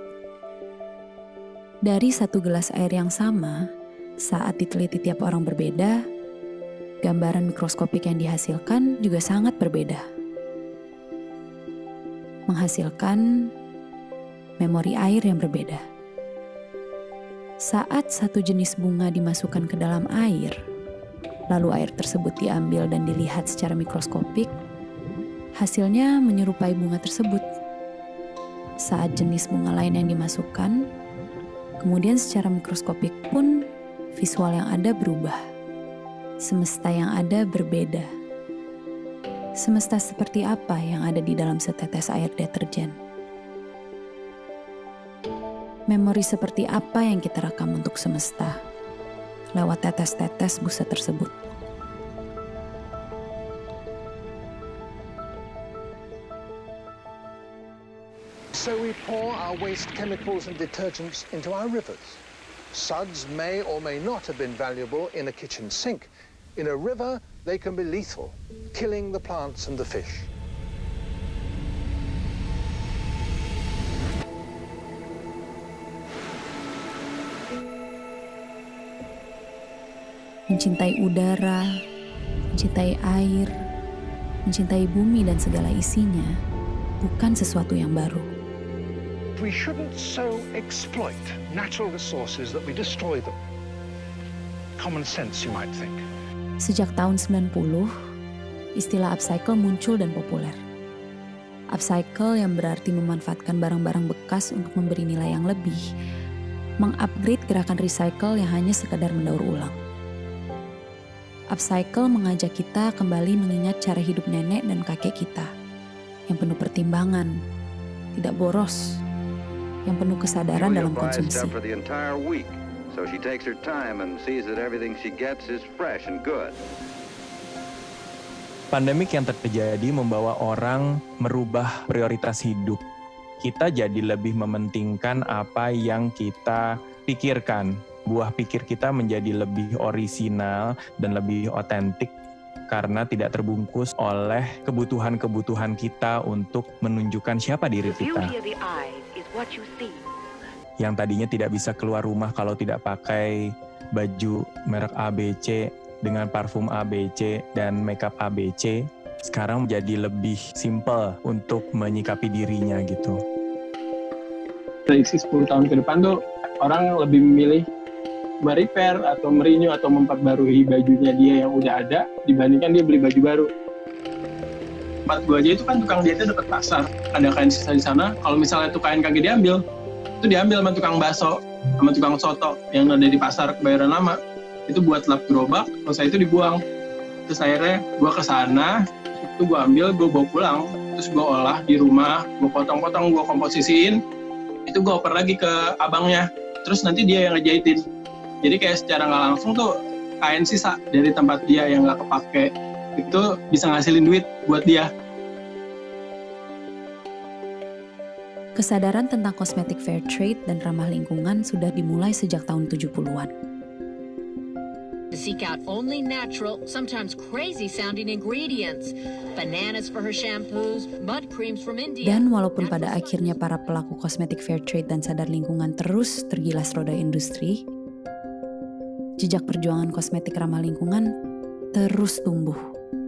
Dari satu gelas air yang sama, saat diteliti tiap orang berbeda, gambaran mikroskopik yang dihasilkan juga sangat berbeda. Menghasilkan memori air yang berbeda. Saat satu jenis bunga dimasukkan ke dalam air, lalu air tersebut diambil dan dilihat secara mikroskopik, hasilnya menyerupai bunga tersebut. Saat jenis bunga lain yang dimasukkan, kemudian secara mikroskopik pun visual yang ada berubah. Semesta yang ada berbeda. Semesta seperti apa yang ada di dalam setetes air deterjen? Memori seperti apa yang kita rekam untuk semesta lewat tetes-tetes busa tersebut? So we pour our waste chemicals and detergents into our rivers. Suds may or may not have been valuable in a kitchen sink. In a river, they can be lethal, killing the plants and the fish. Mencintai udara, mencintai air, mencintai bumi dan segala isinya bukan sesuatu yang baru. We shouldn't so exploit natural resources that we destroy them. Common sense, you might think. Sejak tahun sembilan puluh, istilah upcycle muncul dan populer. Upcycle yang berarti memanfaatkan barang-barang bekas untuk memberi nilai yang lebih, mengupgrade gerakan recycle yang hanya sekadar mendaur ulang. Upcycle mengajak kita kembali mengingat cara hidup nenek dan kakek kita, yang penuh pertimbangan, tidak boros, yang penuh kesadaran dalam konsumsi. So she takes her time and sees that everything she gets is fresh and good. Pandemik yang terjadi membawa orang merubah prioritas hidup. Kita jadi lebih mementingkan apa yang kita pikirkan. Buah pikir kita menjadi lebih orisinal dan lebih otentik karena tidak terbungkus oleh kebutuhan-kebutuhan kita untuk menunjukkan siapa diri kita. Yang tadinya tidak bisa keluar rumah kalau tidak pakai baju merek A B C dengan parfum A B C dan makeup A B C, sekarang menjadi lebih simple untuk menyikapi dirinya gitu. Prediksi sepuluh tahun ke depan tuh orang lebih memilih merepair atau merenew atau memperbarui bajunya dia yang udah ada dibandingkan dia beli baju baru. Tempat gua aja itu kan tukang jahitnya dekat pasar, ada kain sisa di sana. Kalau misalnya tuh kain kagak diambil, itu diambil sama tukang bakso, sama tukang soto yang ada di pasar Kebayoran Lama. Itu buat lap gerobak, selesai itu dibuang. Terus akhirnya gue kesana, itu gue ambil, gue bawa pulang. Terus gue olah di rumah, gue potong-potong, gue komposisiin. Itu gue oper lagi ke abangnya. Terus nanti dia yang ngejahitin. Jadi kayak secara nggak langsung tuh kain sisa dari tempat dia yang nggak kepake. Itu bisa ngasilin duit buat dia. Kesadaran tentang kosmetik fair trade dan ramah lingkungan sudah dimulai sejak tahun tujuh puluhan. To seek out only natural, sometimes crazy-sounding ingredients. Bananas for her shampoos, mud creams from India. Dan walaupun pada akhirnya para pelaku kosmetik fair trade dan sadar lingkungan terus tergilas roda industri, jejak perjuangan kosmetik ramah lingkungan terus tumbuh.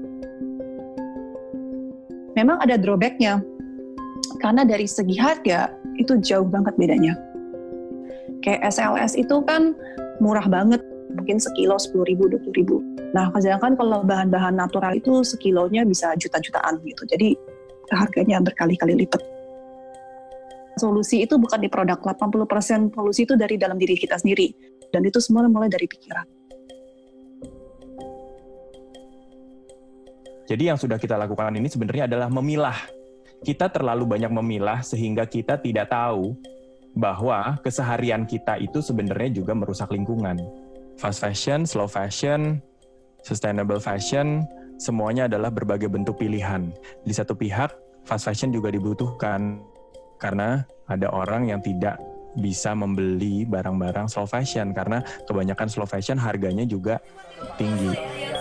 memang ada drawback-nya. Karena dari segi harga, itu jauh banget bedanya. Kayak S L S itu kan murah banget, mungkin sekilo sepuluh ribu, dua puluh ribu. Nah, sedangkan kalau bahan-bahan natural itu sekilonya bisa juta-jutaan gitu. Jadi harganya berkali-kali lipat. Solusi itu bukan di produk, delapan puluh persen solusi itu dari dalam diri kita sendiri. Dan itu semua mulai dari pikiran. Jadi yang sudah kita lakukan ini sebenarnya adalah memilah. Kita terlalu banyak memilah sehingga kita tidak tahu bahwa keseharian kita itu sebenarnya juga merusak lingkungan. Fast fashion, slow fashion, sustainable fashion, semuanya adalah berbagai bentuk pilihan. Di satu pihak, fast fashion juga dibutuhkan karena ada orang yang tidak bisa membeli barang-barang slow fashion karena kebanyakan slow fashion harganya juga tinggi.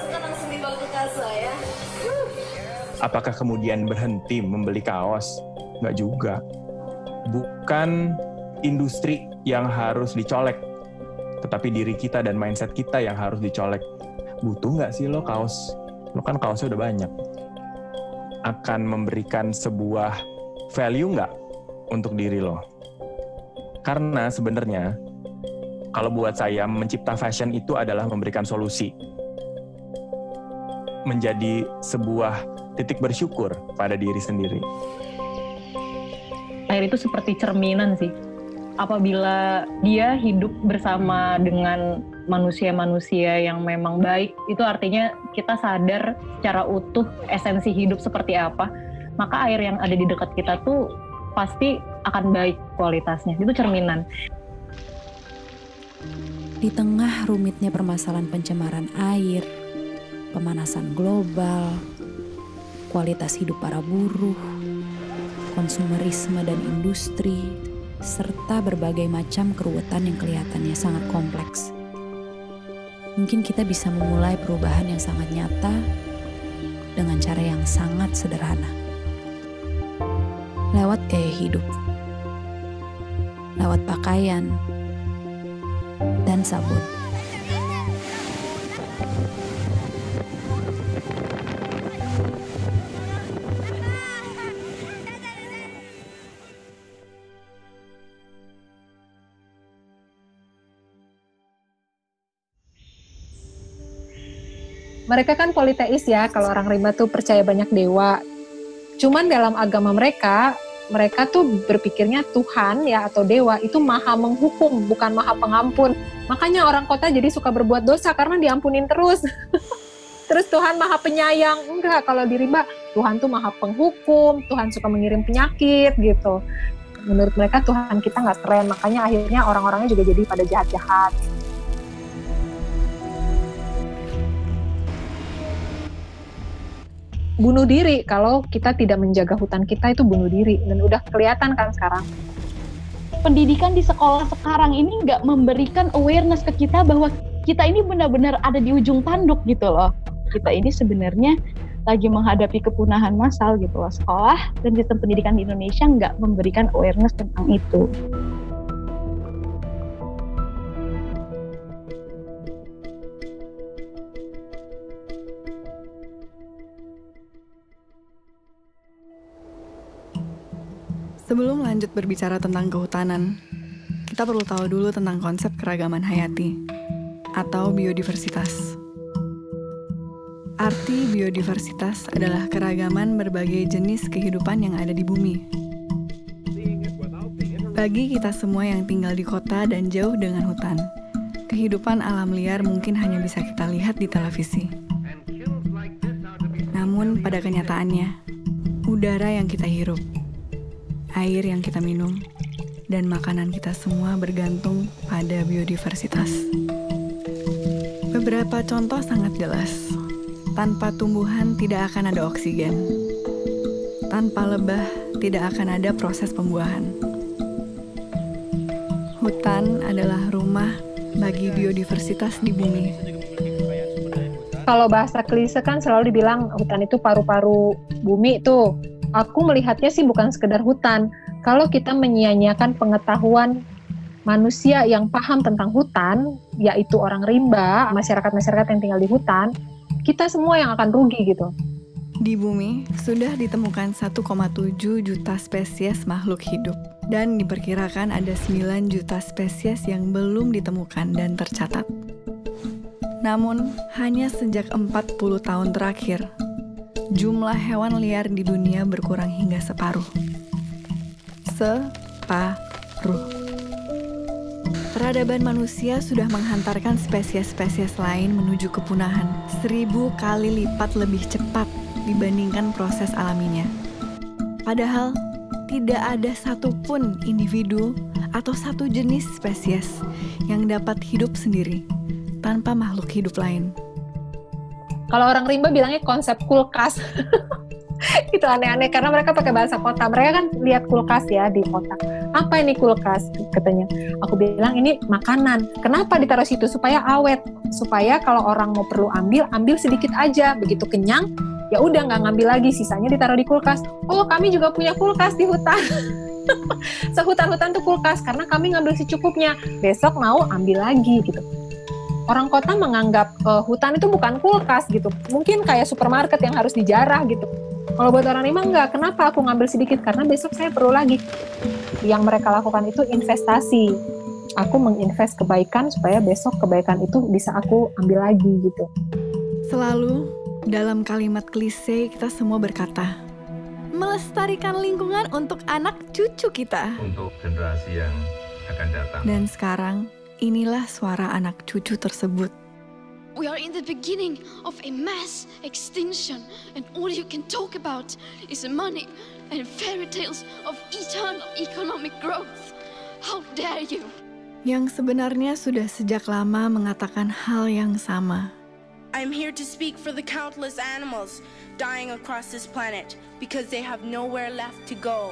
Apakah kemudian berhenti membeli kaos? Nggak juga. Bukan industri yang harus dicolek, tetapi diri kita dan mindset kita yang harus dicolek. Butuh nggak sih lo kaos? Lo kan kaosnya udah banyak. Akan memberikan sebuah value nggak untuk diri lo? Karena sebenarnya, kalau buat saya, mencipta fashion itu adalah memberikan solusi. Menjadi sebuah titik bersyukur pada diri sendiri. Air itu seperti cerminan sih. Apabila dia hidup bersama dengan manusia-manusia yang memang baik, itu artinya kita sadar secara utuh esensi hidup seperti apa, maka air yang ada di dekat kita tuh pasti akan baik kualitasnya. Itu cerminan. Di tengah rumitnya permasalahan pencemaran air, pemanasan global, kualitas hidup para buruh, konsumerisme dan industri, serta berbagai macam keruwetan yang kelihatannya sangat kompleks. Mungkin kita bisa memulai perubahan yang sangat nyata dengan cara yang sangat sederhana. Lewat gaya hidup, lewat pakaian, dan sabun. Mereka kan politeis ya, kalau orang rimba tuh percaya banyak dewa. Cuman dalam agama mereka, mereka tuh berpikirnya Tuhan ya atau dewa itu maha menghukum, bukan maha pengampun. Makanya orang kota jadi suka berbuat dosa karena diampunin terus. Terus Tuhan maha penyayang. Enggak, kalau di rimba, Tuhan tuh maha penghukum, Tuhan suka mengirim penyakit gitu. Menurut mereka Tuhan kita nggak keren, makanya akhirnya orang-orangnya juga jadi pada jahat-jahat. Bunuh diri, kalau kita tidak menjaga hutan kita itu bunuh diri, dan udah kelihatan kan sekarang. Pendidikan di sekolah sekarang ini nggak memberikan awareness ke kita bahwa kita ini benar-benar ada di ujung tanduk gitu loh. Kita ini sebenarnya lagi menghadapi kepunahan massal gitu loh. Sekolah dan sistem pendidikan di Indonesia nggak memberikan awareness tentang itu. Sebelum lanjut berbicara tentang kehutanan, kita perlu tahu dulu tentang konsep keragaman hayati atau biodiversitas. Arti biodiversitas adalah keragaman berbagai jenis kehidupan yang ada di bumi. Bagi kita semua yang tinggal di kota dan jauh dengan hutan, kehidupan alam liar mungkin hanya bisa kita lihat di televisi. Namun pada kenyataannya, udara yang kita hirup, air yang kita minum, dan makanan kita semua bergantung pada biodiversitas. Beberapa contoh sangat jelas. Tanpa tumbuhan tidak akan ada oksigen. Tanpa lebah tidak akan ada proses pembuahan. Hutan adalah rumah bagi biodiversitas di bumi. Kalau bahasa klise kan selalu dibilang hutan itu paru-paru bumi tuh. Aku melihatnya sih bukan sekedar hutan. Kalau kita menyia-nyiakan pengetahuan manusia yang paham tentang hutan, yaitu orang rimba, masyarakat-masyarakat yang tinggal di hutan, kita semua yang akan rugi gitu. Di bumi sudah ditemukan satu koma tujuh juta spesies makhluk hidup dan diperkirakan ada sembilan juta spesies yang belum ditemukan dan tercatat. Namun, hanya sejak empat puluh tahun terakhir, jumlah hewan liar di dunia berkurang hingga separuh. Separuh. Peradaban manusia sudah menghantarkan spesies-spesies lain menuju kepunahan seribu kali lipat lebih cepat dibandingkan proses alaminya. Padahal, tidak ada satupun individu atau satu jenis spesies yang dapat hidup sendiri tanpa makhluk hidup lain. Kalau orang rimba bilangnya konsep kulkas. Itu aneh-aneh karena mereka pakai bahasa kota. Mereka kan lihat kulkas ya di kota. Apa ini kulkas? Katanya. Aku bilang ini makanan. Kenapa ditaruh situ? Supaya awet. Supaya kalau orang mau perlu ambil, ambil sedikit aja. Begitu kenyang, ya udah nggak ngambil lagi, sisanya ditaruh di kulkas. Oh, kami juga punya kulkas di hutan. Sehutan-hutan tuh kulkas karena kami ngambil secukupnya. Besok mau ambil lagi gitu. Orang kota menganggap uh, hutan itu bukan kulkas gitu. Mungkin kayak supermarket yang harus dijarah gitu. Kalau buat orang Rimba enggak. Kenapa aku ngambil sedikit? Karena besok saya perlu lagi. Yang mereka lakukan itu investasi. Aku menginvest kebaikan supaya besok kebaikan itu bisa aku ambil lagi gitu. Selalu dalam kalimat klise kita semua berkata, melestarikan lingkungan untuk anak cucu kita. Untuk generasi yang akan datang. Dan sekarang, inilah suara anak cucu tersebut. We are in the beginning of a mass extinction, and all you can talk about is money and fairy tales of eternal economic growth. How dare you? Yang sebenarnya sudah sejak lama mengatakan hal yang sama. I'm here to speak for the countless animals dying across this planet because they have nowhere left to go.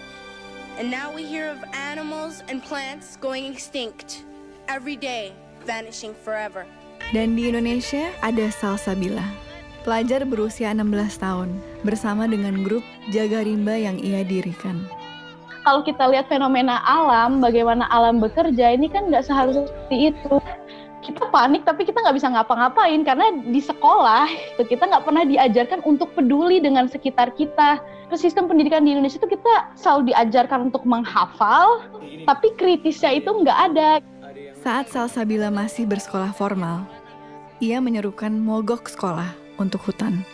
And now we hear of animals and plants going extinct every day, vanishing forever. Dan di Indonesia ada Salsabila, pelajar berusia enam belas tahun, bersama dengan grup Jaga Rimba yang ia dirikan. Kalau kita lihat fenomena alam, bagaimana alam bekerja, ini kan nggak seharusnya seperti itu. Kita panik tapi kita nggak bisa ngapa-ngapain karena di sekolah kita nggak pernah diajarkan untuk peduli dengan sekitar kita. Terus sistem pendidikan di Indonesia itu kita selalu diajarkan untuk menghafal, tapi kritisnya itu nggak ada. Saat Salsabila masih bersekolah formal, ia menyerukan mogok sekolah untuk hutan.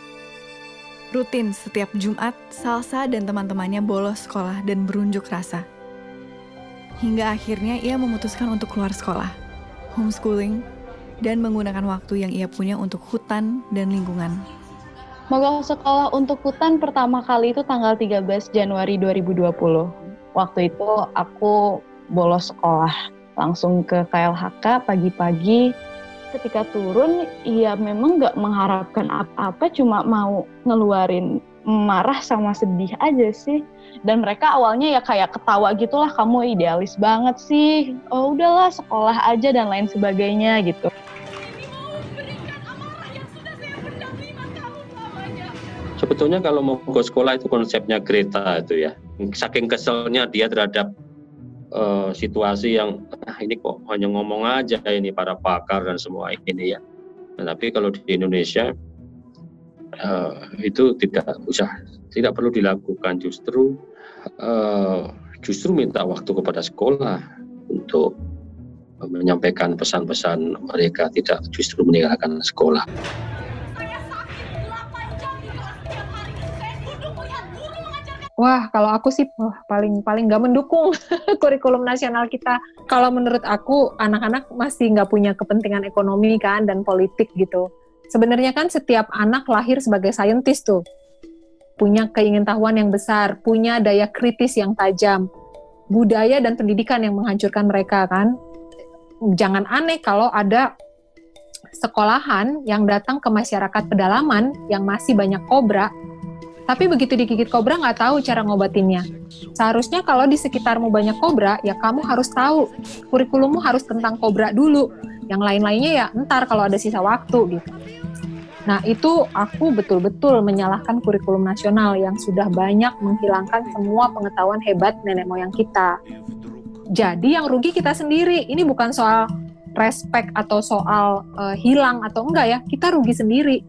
Rutin setiap Jumat, Salsa dan teman-temannya bolos sekolah dan berunjuk rasa. Hingga akhirnya ia memutuskan untuk keluar sekolah, homeschooling, dan menggunakan waktu yang ia punya untuk hutan dan lingkungan. Mogok sekolah untuk hutan pertama kali itu tanggal tiga belas Januari dua ribu dua puluh. Waktu itu aku bolos sekolah. Langsung ke K L H K pagi-pagi. Ketika turun, ya memang gak mengharapkan apa-apa, cuma mau ngeluarin marah sama sedih aja sih. Dan mereka awalnya ya kayak ketawa gitulah, kamu idealis banget sih. Oh udahlah sekolah aja dan lain sebagainya gitu. Sebetulnya kalau mau ke sekolah itu konsepnya Greta itu ya. Saking keselnya dia terhadap Uh, situasi yang ah, ini kok hanya ngomong aja ini para pakar dan semua ini ya. Nah, tapi kalau di Indonesia uh, itu tidak usah, tidak perlu dilakukan, justru uh, justru minta waktu kepada sekolah untuk uh, menyampaikan pesan-pesan mereka, tidak justru meninggalkan sekolah. Wah, kalau aku sih wah, paling paling nggak mendukung kurikulum nasional kita. Kalau menurut aku, anak-anak masih nggak punya kepentingan ekonomi kan dan politik gitu. Sebenarnya kan setiap anak lahir sebagai saintis tuh, punya keingintahuan yang besar, punya daya kritis yang tajam, budaya dan pendidikan yang menghancurkan mereka kan. Jangan aneh kalau ada sekolahan yang datang ke masyarakat pedalaman yang masih banyak kobra. Tapi begitu digigit kobra nggak tahu cara ngobatinnya. Seharusnya kalau di sekitarmu banyak kobra, ya kamu harus tahu. Kurikulummu harus tentang kobra dulu. Yang lain-lainnya ya ntar kalau ada sisa waktu gitu. Nah itu aku betul-betul menyalahkan kurikulum nasional yang sudah banyak menghilangkan semua pengetahuan hebat nenek moyang kita. Jadi yang rugi kita sendiri. Ini bukan soal respek atau soal uh, hilang atau enggak ya. Kita rugi sendiri.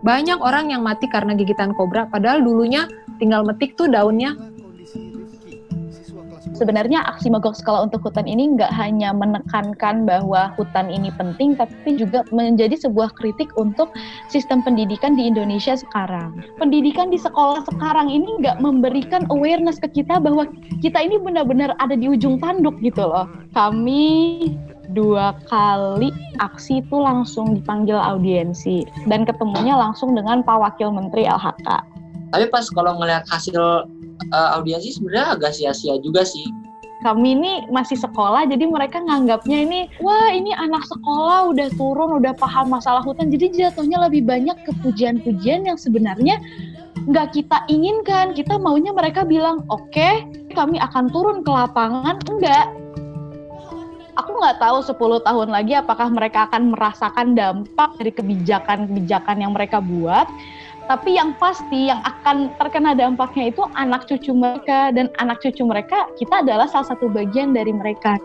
Banyak orang yang mati karena gigitan kobra, padahal dulunya tinggal metik tuh daunnya. Sebenarnya aksi mogok sekolah untuk hutan ini nggak hanya menekankan bahwa hutan ini penting, tapi juga menjadi sebuah kritik untuk sistem pendidikan di Indonesia sekarang. Pendidikan di sekolah sekarang ini nggak memberikan awareness ke kita bahwa kita ini benar-benar ada di ujung tanduk gitu loh. Kami dua kali aksi itu langsung dipanggil audiensi dan ketemunya langsung dengan Pak Wakil Menteri L H K. Tapi pas kalau ngelihat hasil Uh, audiensi sebenarnya agak sia-sia juga sih. Kami ini masih sekolah, jadi mereka nganggapnya ini, wah ini anak sekolah udah turun, udah paham masalah hutan, jadi jatuhnya lebih banyak ke pujian-pujian yang sebenarnya nggak kita inginkan. Kita maunya mereka bilang, oke, okay, kami akan turun ke lapangan. Enggak. Aku nggak tahu sepuluh tahun lagi apakah mereka akan merasakan dampak dari kebijakan-kebijakan yang mereka buat. Tapi yang pasti yang akan terkena dampaknya itu anak cucu mereka, dan anak cucu mereka kita adalah salah satu bagian dari mereka.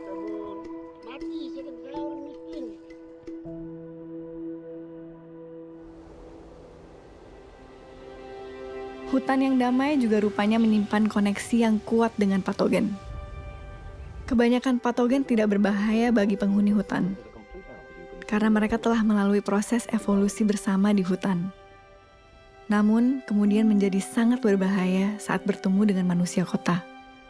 Hutan yang damai juga rupanya menyimpan koneksi yang kuat dengan patogen. Kebanyakan patogen tidak berbahaya bagi penghuni hutan, karena mereka telah melalui proses evolusi bersama di hutan. Namun, kemudian menjadi sangat berbahaya saat bertemu dengan manusia kota.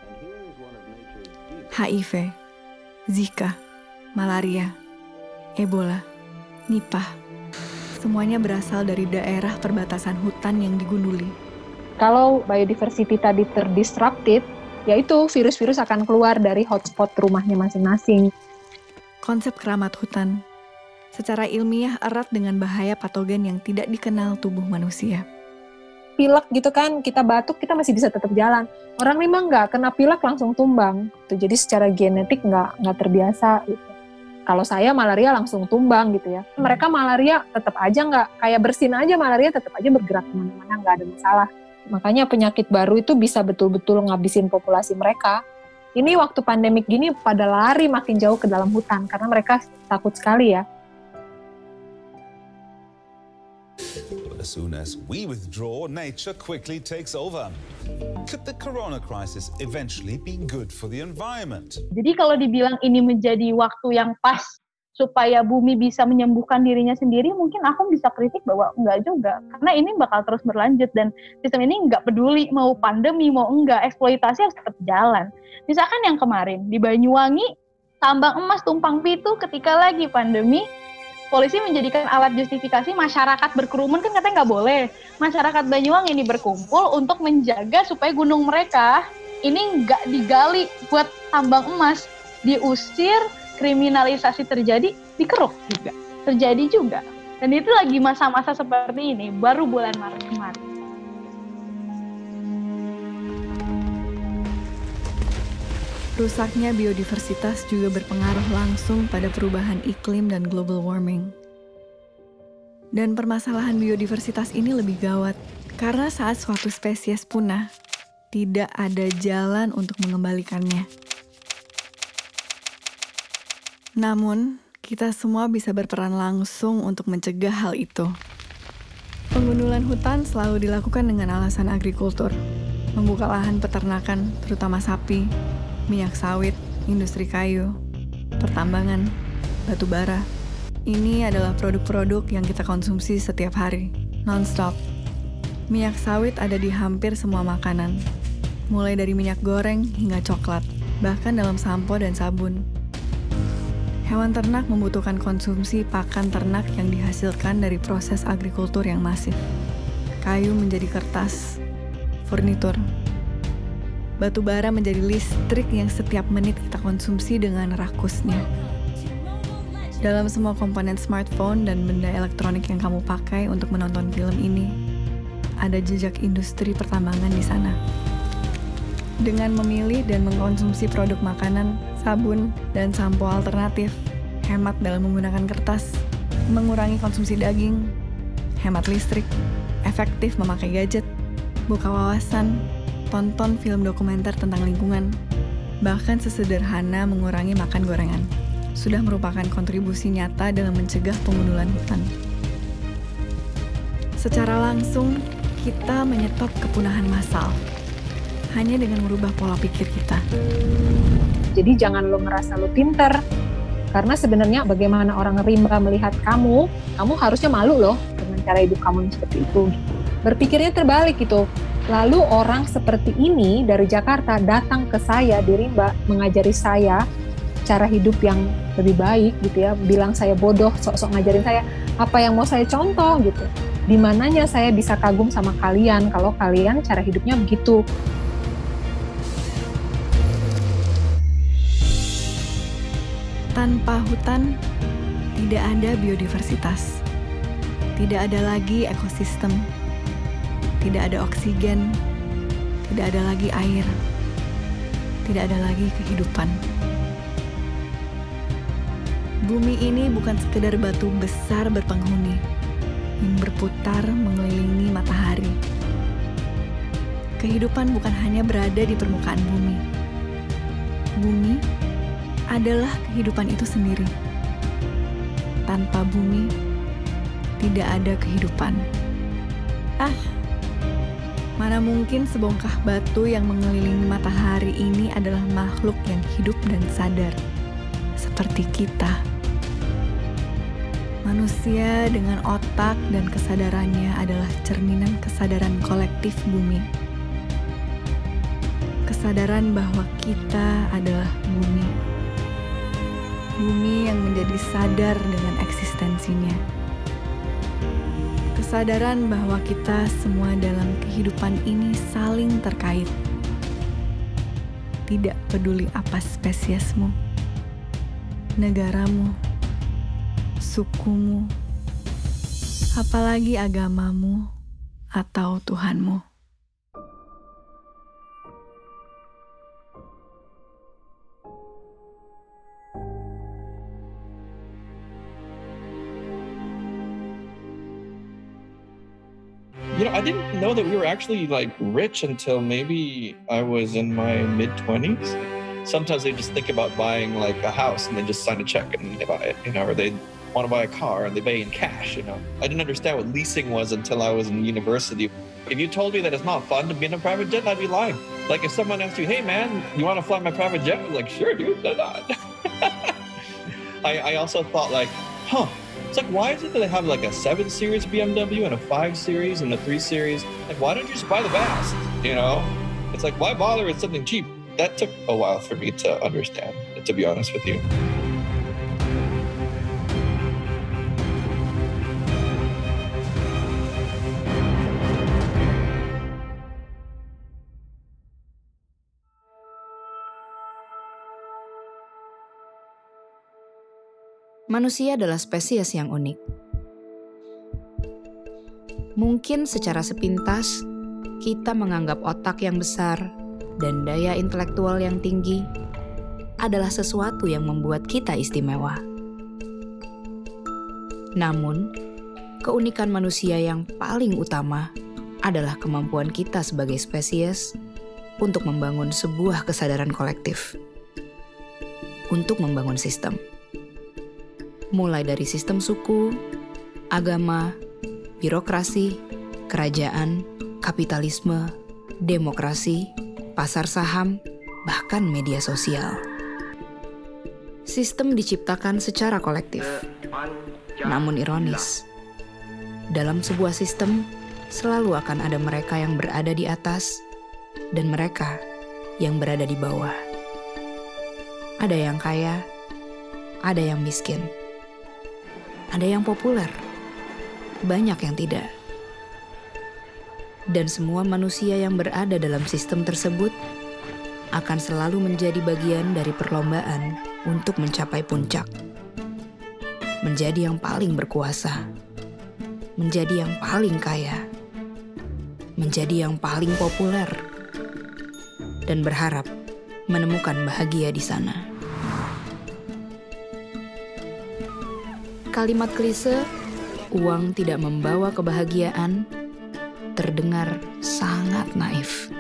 H I V, Zika, malaria, Ebola, Nipah, semuanya berasal dari daerah perbatasan hutan yang digunduli. Kalau biodiversity tadi terdisrupted, yaitu virus-virus akan keluar dari hotspot rumahnya masing-masing. Konsep keramat hutan secara ilmiah erat dengan bahaya patogen yang tidak dikenal tubuh manusia. Pilek gitu kan, kita batuk, kita masih bisa tetap jalan. Orang memang nggak kena pilek langsung tumbang. Jadi secara genetik nggak nggak terbiasa. Gitu. Kalau saya malaria langsung tumbang gitu ya. Mereka malaria tetap aja nggak, kayak bersin aja malaria tetap aja bergerak kemana-mana, nggak ada masalah. Makanya penyakit baru itu bisa betul-betul ngabisin populasi mereka. Ini waktu pandemik gini pada lari makin jauh ke dalam hutan, karena mereka takut sekali ya. As soon as we withdraw, nature quickly takes over. Could the corona crisis eventually be good for the environment? Jadi kalau dibilang ini menjadi waktu yang pas supaya bumi bisa menyembuhkan dirinya sendiri, mungkin aku bisa kritik bahwa enggak juga. Karena ini bakal terus berlanjut dan sistem ini enggak peduli mau pandemi, mau enggak, eksploitasi harus tetap jalan. Misalkan yang kemarin di Banyuwangi, tambang emas tumpang pitu ketika lagi pandemi, polisi menjadikan alat justifikasi masyarakat berkerumun, kan katanya nggak boleh. Masyarakat Banyuwangi ini berkumpul untuk menjaga supaya gunung mereka ini nggak digali buat tambang emas. Diusir, kriminalisasi terjadi, dikeruk juga. Terjadi juga. Dan itu lagi masa-masa seperti ini, baru bulan Maret kemarin. Rusaknya biodiversitas juga berpengaruh langsung pada perubahan iklim dan global warming. Dan permasalahan biodiversitas ini lebih gawat, karena saat suatu spesies punah, tidak ada jalan untuk mengembalikannya. Namun, kita semua bisa berperan langsung untuk mencegah hal itu. Pengundulan hutan selalu dilakukan dengan alasan agrikultur, membuka lahan peternakan, terutama sapi, minyak sawit, industri kayu, pertambangan, batu bara. Ini adalah produk-produk yang kita konsumsi setiap hari, non-stop. Minyak sawit ada di hampir semua makanan, mulai dari minyak goreng hingga coklat, bahkan dalam sampo dan sabun. Hewan ternak membutuhkan konsumsi pakan ternak yang dihasilkan dari proses agrikultur yang masif. Kayu menjadi kertas, furnitur. Batu bara menjadi listrik yang setiap menit kita konsumsi dengan rakusnya. Dalam semua komponen smartphone dan benda elektronik yang kamu pakai untuk menonton film ini, ada jejak industri pertambangan di sana. Dengan memilih dan mengkonsumsi produk makanan, sabun, dan sampo alternatif, hemat dalam menggunakan kertas, mengurangi konsumsi daging, hemat listrik, efektif memakai gadget, buka wawasan, tonton film dokumenter tentang lingkungan, bahkan sesederhana mengurangi makan gorengan, sudah merupakan kontribusi nyata dalam mencegah pengundulan hutan. Secara langsung, kita menyetop kepunahan massal hanya dengan merubah pola pikir kita. Jadi jangan lo ngerasa lo pinter, karena sebenarnya bagaimana orang rimba melihat kamu, kamu harusnya malu loh dengan cara hidup kamu yang seperti itu. Berpikirnya terbalik gitu. Lalu orang seperti ini dari Jakarta datang ke saya di Rimba, mengajari saya cara hidup yang lebih baik gitu ya, bilang saya bodoh, sok-sok ngajarin saya apa yang mau saya contoh gitu. Di mananya saya bisa kagum sama kalian kalau kalian cara hidupnya begitu. Tanpa hutan, tidak ada biodiversitas. Tidak ada lagi ekosistem. Tidak ada oksigen. Tidak ada lagi air. Tidak ada lagi kehidupan. Bumi ini bukan sekedar batu besar berpenghuni yang berputar mengelilingi matahari. Kehidupan bukan hanya berada di permukaan bumi. Bumi adalah kehidupan itu sendiri. Tanpa bumi, tidak ada kehidupan. Ah, mana mungkin sebongkah batu yang mengelilingi matahari ini adalah makhluk yang hidup dan sadar, seperti kita. Manusia dengan otak dan kesadarannya adalah cerminan kesadaran kolektif bumi. Kesadaran bahwa kita adalah bumi. Bumi yang menjadi sadar dengan eksistensinya. Kesadaran bahwa kita semua dalam kehidupan ini saling terkait. Tidak peduli apa spesiesmu, negaramu, sukumu, apalagi agamamu atau Tuhanmu. You know, I didn't know that we were actually like rich until maybe I was in my mid twenties. Sometimes they just think about buying like a house and they just sign a check and they buy it, you know, or they want to buy a car and they pay in cash, you know. I didn't understand what leasing was until I was in university. If you told me that it's not fun to be in a private jet, I'd be lying. Like if someone asked you, hey man, you want to fly my private jet? I'm like, sure dude, why not? I, I also thought like, huh, it's like, why is it that they have like a seven series B M W and a five series and a three series? Like, why don't you just buy the best, you know? It's like, why bother with something cheap? That took a while for me to understand, to be honest with you. Manusia adalah spesies yang unik. Mungkin secara sepintas, kita menganggap otak yang besar dan daya intelektual yang tinggi adalah sesuatu yang membuat kita istimewa. Namun, keunikan manusia yang paling utama adalah kemampuan kita sebagai spesies untuk membangun sebuah kesadaran kolektif, untuk membangun sistem. Mulai dari sistem suku, agama, birokrasi, kerajaan, kapitalisme, demokrasi, pasar saham, bahkan media sosial. Sistem diciptakan secara kolektif. Namun ironis, dalam sebuah sistem selalu akan ada mereka yang berada di atas dan mereka yang berada di bawah. Ada yang kaya, ada yang miskin. Ada yang populer, banyak yang tidak. Dan semua manusia yang berada dalam sistem tersebut akan selalu menjadi bagian dari perlombaan untuk mencapai puncak. Menjadi yang paling berkuasa, menjadi yang paling kaya, menjadi yang paling populer, dan berharap menemukan bahagia di sana. Kalimat klise, uang tidak membawa kebahagiaan, terdengar sangat naif.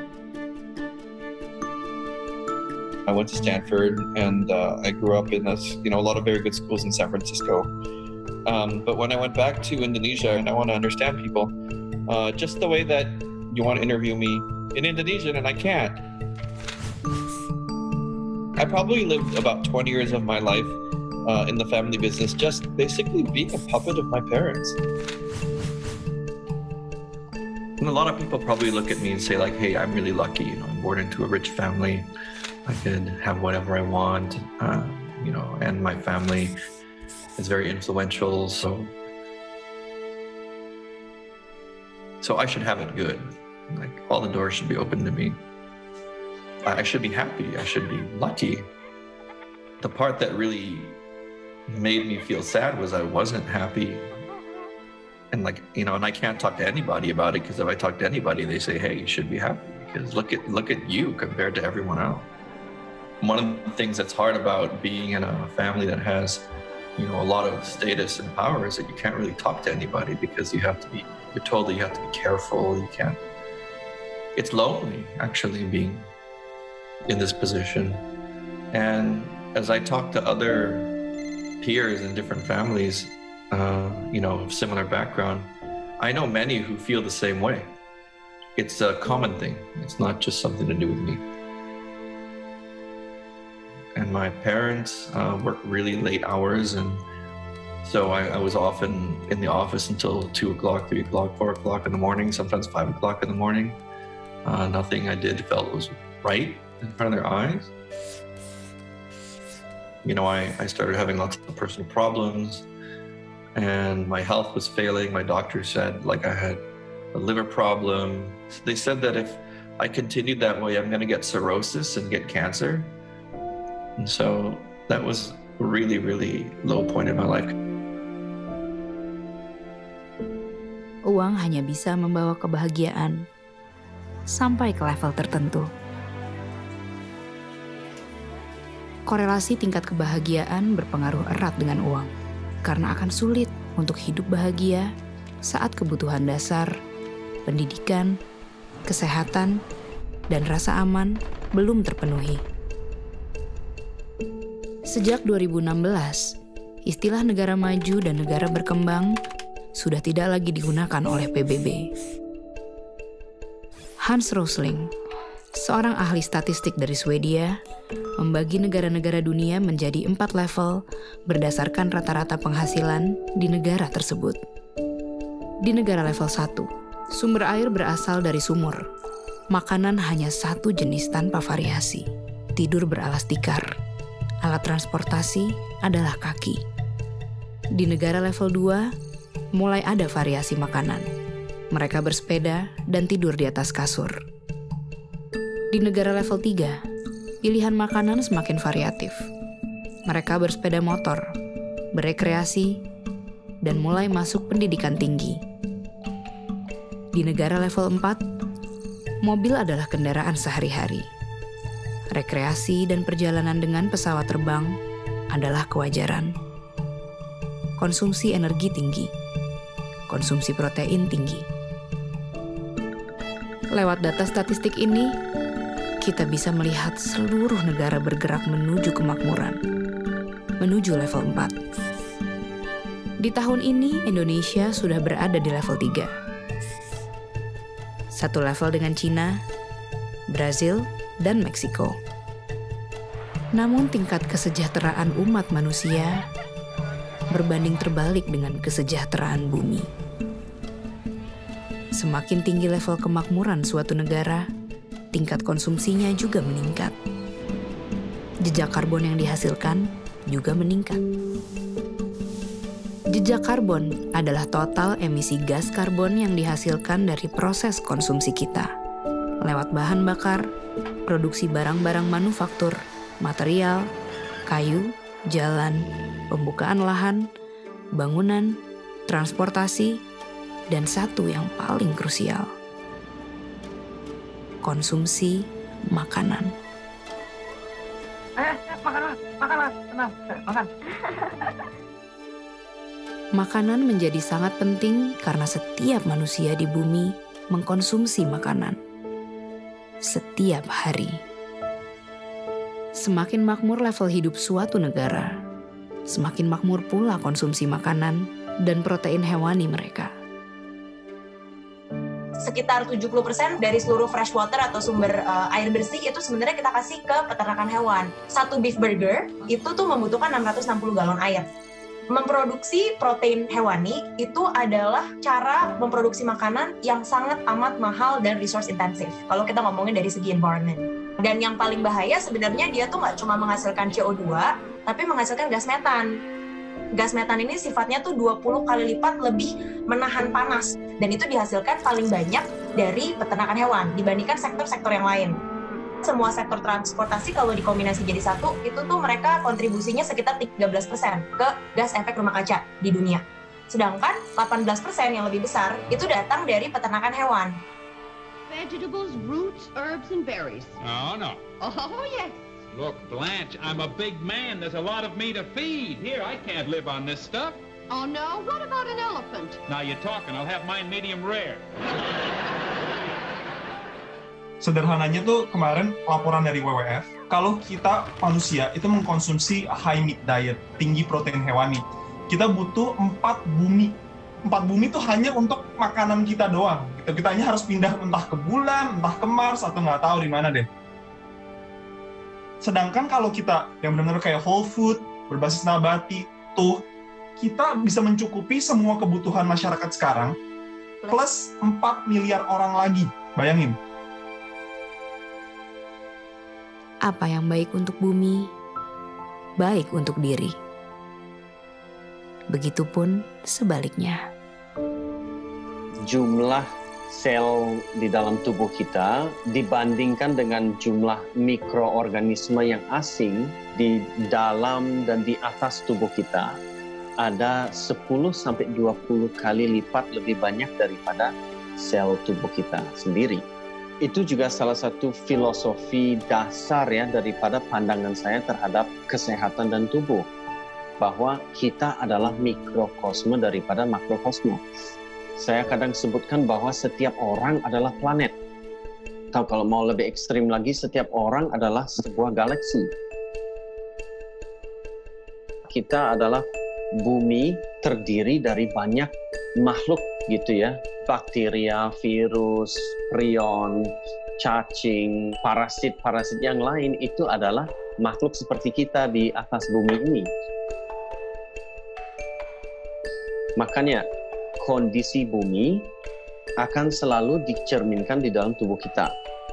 I went to Stanford and uh, I grew up in a, you know, a lot of very good schools in San Francisco. Um, but when I went back to Indonesia and I want to understand people, uh, just the way that you want to interview me in Indonesian and I can't. I probably lived about twenty years of my life uh, in the family business, just basically being a puppet of my parents. And a lot of people probably look at me and say like, hey, I'm really lucky, you know, I'm born into a rich family. I could have whatever I want, uh, you know, and my family is very influential, so so I should have it good. Like all the doors should be open to me. I should be happy, I should be lucky. The part that really made me feel sad was I wasn't happy. And like, you know, and I can't talk to anybody about it because if I talk to anybody, they say, hey, you should be happy because look at look at you compared to everyone else. One of the things that's hard about being in a family that has, you know, a lot of status and power is that you can't really talk to anybody because you have to be, you're told that you have to be careful, you can't. It's lonely actually being in this position. And as I talk to other peers in different families, uh, you know, of similar background, I know many who feel the same way. It's a common thing. It's not just something to do with me. And my parents uh, worked really late hours, and so I, I was often in the office until two o'clock, three o'clock, four o'clock in the morning, sometimes five o'clock in the morning. Uh, nothing I did felt was right in front of their eyes. You know, I, I started having lots of personal problems and my health was failing. My doctor said like I had a liver problem. They said that if I continued that way, I'm going to get cirrhosis and get cancer. And so that was a really, really low point in my life. Uang hanya bisa membawa kebahagiaan sampai ke level tertentu. Korelasi tingkat kebahagiaan berpengaruh erat dengan uang, karena akan sulit untuk hidup bahagia saat kebutuhan dasar, pendidikan, kesehatan, dan rasa aman belum terpenuhi. Sejak dua ribu enam belas, istilah negara maju dan negara berkembang sudah tidak lagi digunakan oleh P B B. Hans Rosling, seorang ahli statistik dari Swedia, membagi negara-negara dunia menjadi empat level berdasarkan rata-rata penghasilan di negara tersebut. Di negara level satu, sumber air berasal dari sumur. Makanan hanya satu jenis tanpa variasi. Tidur beralas tikar. Alat transportasi adalah kaki. Di negara level dua, mulai ada variasi makanan. Mereka bersepeda dan tidur di atas kasur. Di negara level tiga, pilihan makanan semakin variatif. Mereka bersepeda motor, berekreasi, dan mulai masuk pendidikan tinggi. Di negara level empat, mobil adalah kendaraan sehari-hari. Rekreasi dan perjalanan dengan pesawat terbang adalah kewajaran. Konsumsi energi tinggi, konsumsi protein tinggi. Lewat data statistik ini, kita bisa melihat seluruh negara bergerak menuju kemakmuran, menuju level empat. Di tahun ini, Indonesia sudah berada di level tiga. Satu level dengan Cina, Brazil, dan Meksiko. Namun tingkat kesejahteraan umat manusia berbanding terbalik dengan kesejahteraan bumi. Semakin tinggi level kemakmuran suatu negara, tingkat konsumsinya juga meningkat. Jejak karbon yang dihasilkan juga meningkat. Jejak karbon adalah total emisi gas karbon yang dihasilkan dari proses konsumsi kita, lewat bahan bakar, produksi barang-barang manufaktur, material, kayu, jalan, pembukaan lahan, bangunan, transportasi, dan satu yang paling krusial, konsumsi makanan. Eh, makanlah, makanlah, tenang, makan. Makanan menjadi sangat penting karena setiap manusia di bumi mengkonsumsi makanan setiap hari. Semakin makmur level hidup suatu negara, semakin makmur pula konsumsi makanan dan protein hewani mereka. Sekitar tujuh puluh persen dari seluruh freshwater atau sumber uh, air bersih itu sebenarnya kita kasih ke peternakan hewan. Satu beef burger itu tuh membutuhkan enam ratus enam puluh galon air. Memproduksi protein hewani itu adalah cara memproduksi makanan yang sangat amat mahal dan resource intensive kalau kita ngomongin dari segi environment. Dan yang paling bahaya sebenarnya dia tuh nggak cuma menghasilkan C O dua, tapi menghasilkan gas metan. Gas metan ini sifatnya tuh dua puluh kali lipat lebih menahan panas, dan itu dihasilkan paling banyak dari peternakan hewan dibandingkan sektor-sektor yang lain. Semua sektor transportasi kalau dikombinasi jadi satu, itu tuh mereka kontribusinya sekitar tiga belas persen ke gas efek rumah kaca di dunia. Sedangkan delapan belas persen yang lebih besar itu datang dari peternakan hewan. Vegetables, roots, herbs, and berries. Oh, no. Oh, yes. Look, Blanche, I'm a big man. There's a lot of me to feed. Here, I can't live on this stuff. Oh, no? What about an elephant? Now you're talking. I'll have mine medium rare. Sederhananya tuh kemarin laporan dari W W F, kalau kita manusia itu mengkonsumsi high meat diet, tinggi protein hewani, kita butuh empat bumi. Empat bumi tuh hanya untuk makanan kita doang. Gitu. Kita hanya harus pindah entah ke bulan, entah ke Mars, atau nggak tahu di mana deh. Sedangkan kalau kita yang benar-benar kayak whole food, berbasis nabati, tuh kita bisa mencukupi semua kebutuhan masyarakat sekarang, plus empat miliar orang lagi. Bayangin. Apa yang baik untuk bumi, baik untuk diri. Begitupun sebaliknya. Jumlah sel di dalam tubuh kita dibandingkan dengan jumlah mikroorganisme yang asing di dalam dan di atas tubuh kita ada sepuluh sampai dua puluh kali lipat lebih banyak daripada sel tubuh kita sendiri. Itu juga salah satu filosofi dasar ya daripada pandangan saya terhadap kesehatan dan tubuh, bahwa kita adalah mikrokosme daripada makrokosme. Saya kadang sebutkan bahwa setiap orang adalah planet. Atau kalau mau lebih ekstrim lagi, setiap orang adalah sebuah galaksi. Kita adalah bumi terdiri dari banyak makhluk gitu ya. Bakteria, virus, prion, cacing, parasit-parasit yang lain itu adalah makhluk seperti kita di atas bumi ini. Makanya kondisi bumi akan selalu dicerminkan di dalam tubuh kita.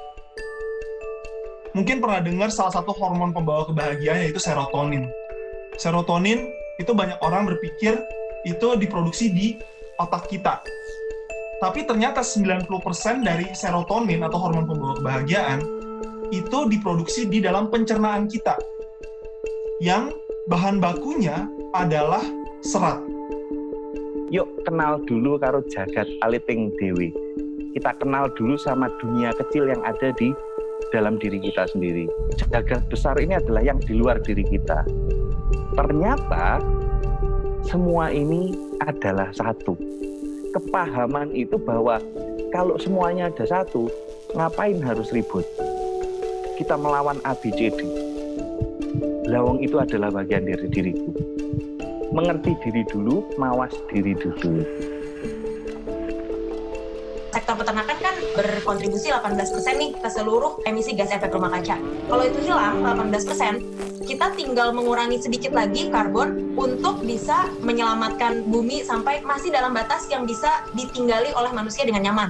Mungkin pernah dengar salah satu hormon pembawa kebahagiaan yaitu serotonin. Serotonin itu banyak orang berpikir itu diproduksi di otak kita. Tapi ternyata sembilan puluh persen dari serotonin atau hormon pembawa kebahagiaan itu diproduksi di dalam pencernaan kita. Yang bahan bakunya adalah serat. Yuk kenal dulu karo jagat aliting dewi. Kita kenal dulu sama dunia kecil yang ada di dalam diri kita sendiri. Jagat besar ini adalah yang di luar diri kita. Ternyata semua ini adalah satu. Kepahaman itu bahwa kalau semuanya ada satu, ngapain harus ribut? Kita melawan A B C D. Lawang itu adalah bagian dari diriku. Mengerti diri dulu, mawas diri dulu. Sektor peternakan kan berkontribusi delapan belas persen nih ke seluruh emisi gas efek rumah kaca. Kalau itu hilang delapan belas persen, kita tinggal mengurangi sedikit lagi karbon untuk bisa menyelamatkan bumi sampai masih dalam batas yang bisa ditinggali oleh manusia dengan nyaman.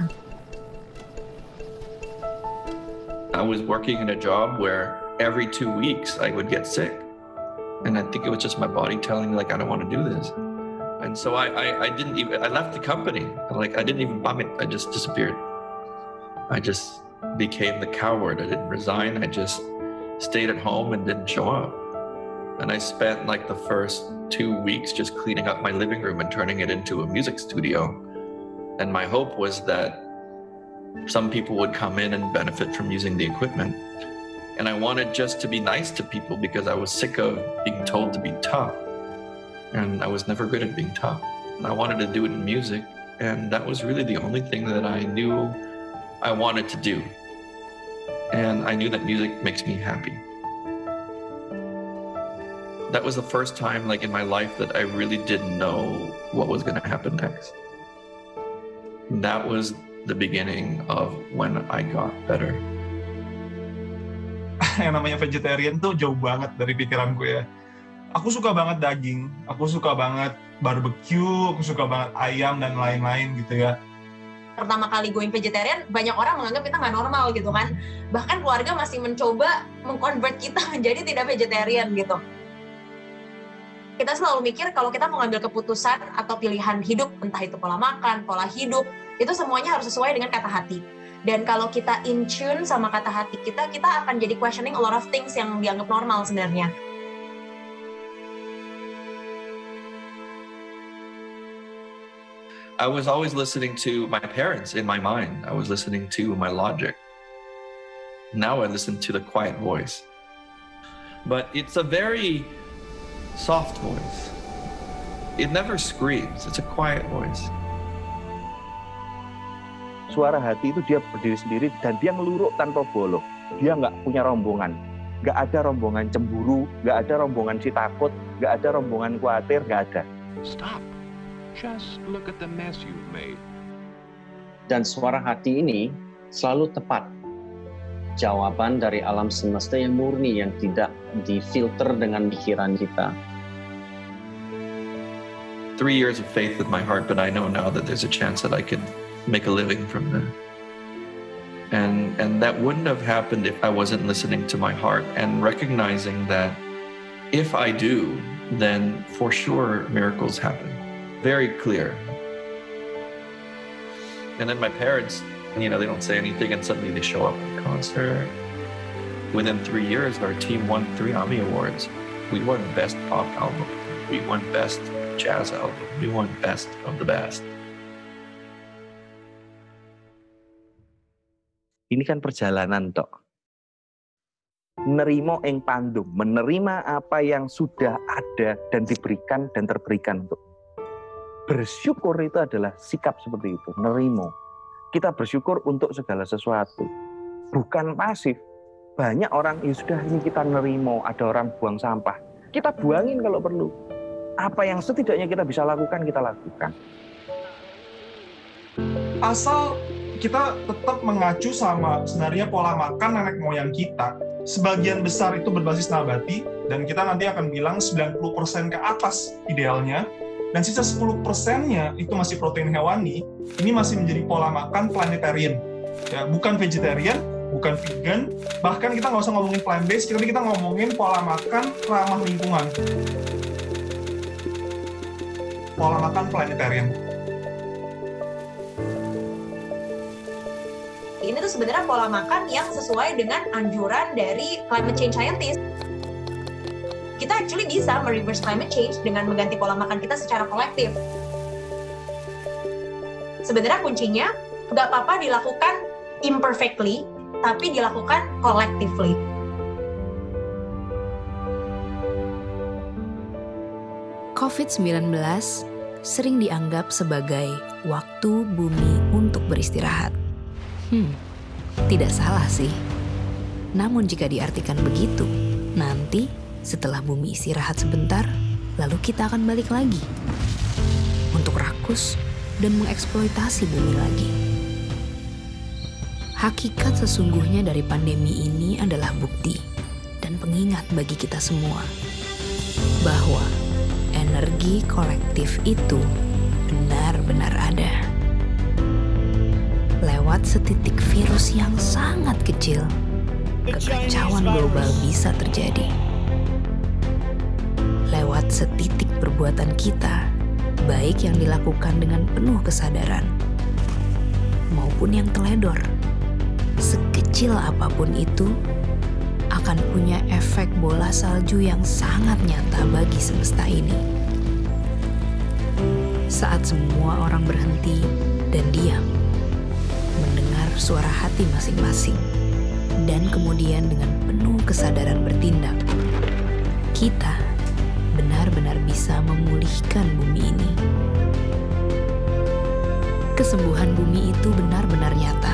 I was working in a job where every two weeks I would get sick. And I think it was just my body telling me, like, I don't want to do this. And so I, I, I didn't even, I left the company. Like, I didn't even bum it. I just disappeared. I just became the coward. I didn't resign. I just stayed at home and didn't show up. And I spent like the first two weeks just cleaning up my living room and turning it into a music studio. And my hope was that some people would come in and benefit from using the equipment. And I wanted just to be nice to people because I was sick of being told to be tough. And I was never good at being tough. And I wanted to do it in music. And that was really the only thing that I knew I wanted to do. And I knew that music makes me happy. that was the first time like in my life that I really didn't know what was going to happen next. That was the beginning of when I got better. Yang namanya vegetarian tuh jauh banget dari pikiranku ya. Aku suka banget daging, aku suka banget barbecue, aku suka banget ayam dan lain-lain gitu ya. Pertama kali going vegetarian, banyak orang menganggap kita nggak normal gitu kan. Bahkan keluarga masih mencoba mengkonvert kita menjadi tidak vegetarian gitu. Kita selalu mikir kalau kita mau ngambil keputusan atau pilihan hidup, entah itu pola makan, pola hidup, itu semuanya harus sesuai dengan kata hati. Dan kalau kita in tune sama kata hati kita, kita akan jadi questioning a lot of things yang dianggap normal sebenarnya. I was always listening to my parents in my mind. I was listening to my logic. Now I listen to the quiet voice. But it's a very soft voice. It never screams. It's a quiet voice. Suara hati itu dia berdiri sendiri dan dia ngeluruk tanpa bolong. Dia nggak punya rombongan. Nggak ada rombongan cemburu, nggak ada rombongan si takut, nggak ada rombongan khawatir, nggak ada. Stop. Just look at the mess you've made. Dan suara hati ini selalu tepat. Jawaban dari alam semesta yang murni, yang tidak difilter dengan pikiran kita. Three years of faith with my heart, but I know now that there's a chance that I could make a living from that. And and that wouldn't have happened if I wasn't listening to my heart and recognizing that if I do, then for sure miracles happen. Very clear. And then my parents, you know, they don't say anything and suddenly they show up at the concert. Within three years, our team won three Emmy Awards. We won Best Pop Album. We won Best Jazz Album. We won Best of the Best. Ini kan perjalanan, Tok. Nerimo ing pandum, menerima apa yang sudah ada dan diberikan dan terberikan untuk. Bersyukur itu adalah sikap seperti itu, nerimo. Kita bersyukur untuk segala sesuatu, bukan pasif. Banyak orang, ya sudah ini kita nerimo, ada orang buang sampah. Kita buangin kalau perlu. Apa yang setidaknya kita bisa lakukan, kita lakukan. Asal kita tetap mengacu sama sebenarnya pola makan nenek moyang kita. Sebagian besar itu berbasis nabati, dan kita nanti akan bilang sembilan puluh persen ke atas idealnya. Dan sisa sepuluh persennya itu masih protein hewani, ini masih menjadi pola makan planetarian. Ya, bukan vegetarian, bukan vegan, bahkan kita nggak usah ngomongin plant-based, tapi kita ngomongin pola makan ramah lingkungan. Pola makan planetarian. Ini tuh sebenarnya pola makan yang sesuai dengan anjuran dari climate change scientist. Kita actually bisa mereverse climate change dengan mengganti pola makan kita secara kolektif. Sebenarnya kuncinya nggak apa-apa dilakukan imperfectly, tapi dilakukan collectively. covid sembilan belas sering dianggap sebagai waktu bumi untuk beristirahat. Hmm, tidak salah sih. Namun jika diartikan begitu, nanti setelah bumi istirahat sebentar, lalu kita akan balik lagi untuk rakus dan mengeksploitasi bumi lagi. Hakikat sesungguhnya dari pandemi ini adalah bukti dan pengingat bagi kita semua bahwa energi kolektif itu benar-benar ada. Lewat setitik virus yang sangat kecil, kekacauan global bisa terjadi. Lewat setitik perbuatan kita, baik yang dilakukan dengan penuh kesadaran, maupun yang teledor, sekecil apapun itu, akan punya efek bola salju yang sangat nyata bagi semesta ini. Saat semua orang berhenti dan diam, mendengar suara hati masing-masing, dan kemudian dengan penuh kesadaran bertindak, kita benar-benar bisa memulihkan bumi ini. Kesembuhan bumi itu benar-benar nyata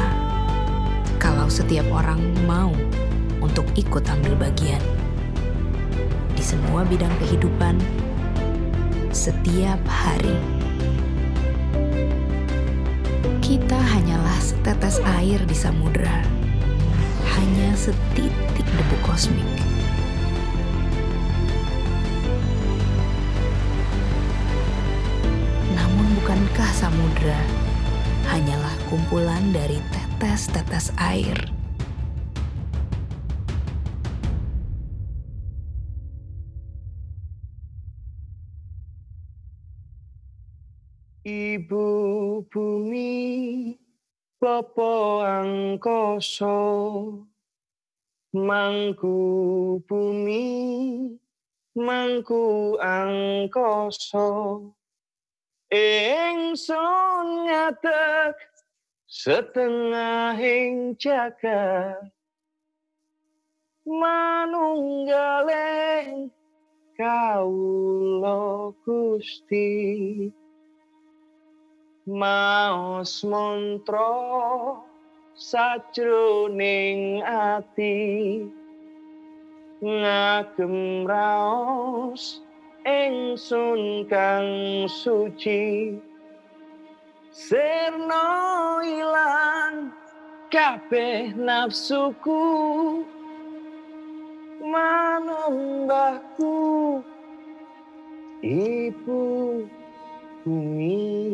kalau setiap orang mau untuk ikut ambil bagian. Di di semua bidang kehidupan setiap hari. Kita hanyalah setetes air di samudera, hanya setitik debu kosmik. Namun bukankah samudera hanyalah kumpulan dari tetes-tetes air? Ibu bumi, Bapa angkasa, mangku bumi, mangku angkasa, ingsun ngadeg setengahing jagat, manunggaling kawula Gusti. Maos mantra sajroning ati, ngagem raos ingsun kang suci, sirna ilang kabeh nafsuku, manembahku Ibu bumi.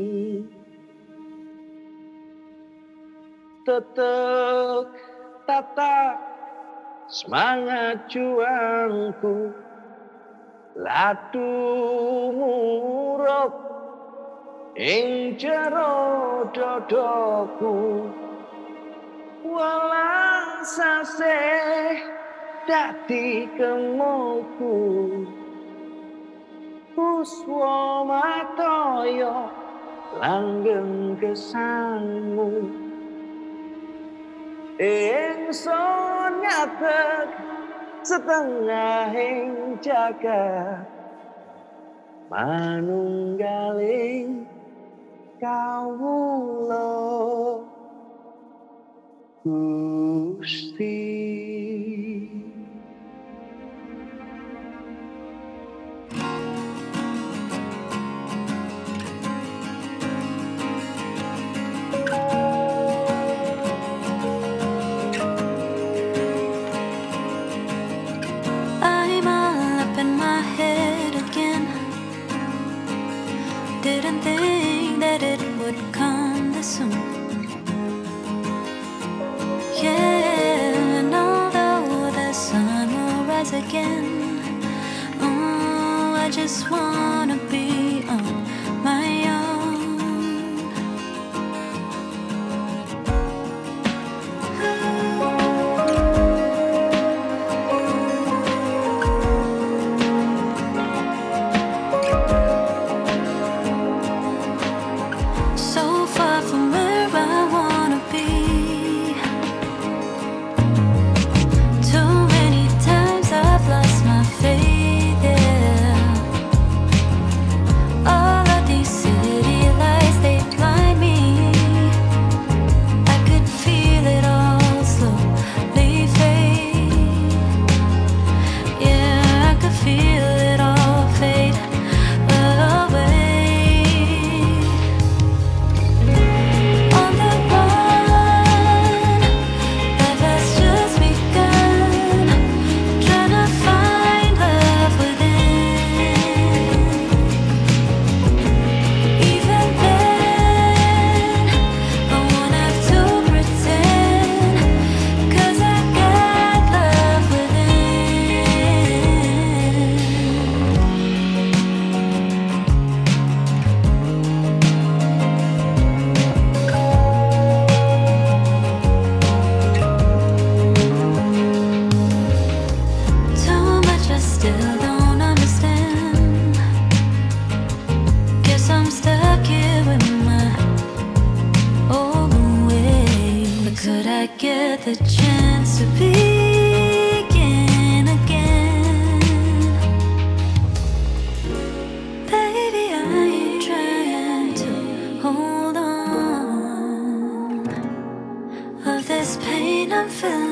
Tetep tatap semangat juangku, ladu murup ing jero dodoku, walang saseh dadi kemoku, puswa mataya langgeng kesanmu. Ingsun ngadeg setengahing jagat, manunggaling kawula Gusti. Didn't think that it would come this soon. Yeah, and although the sun will rise again, oh, I just wanna be on my own. Get the chance to begin again. Baby, I'm trying to hold on. Of this pain I'm feeling,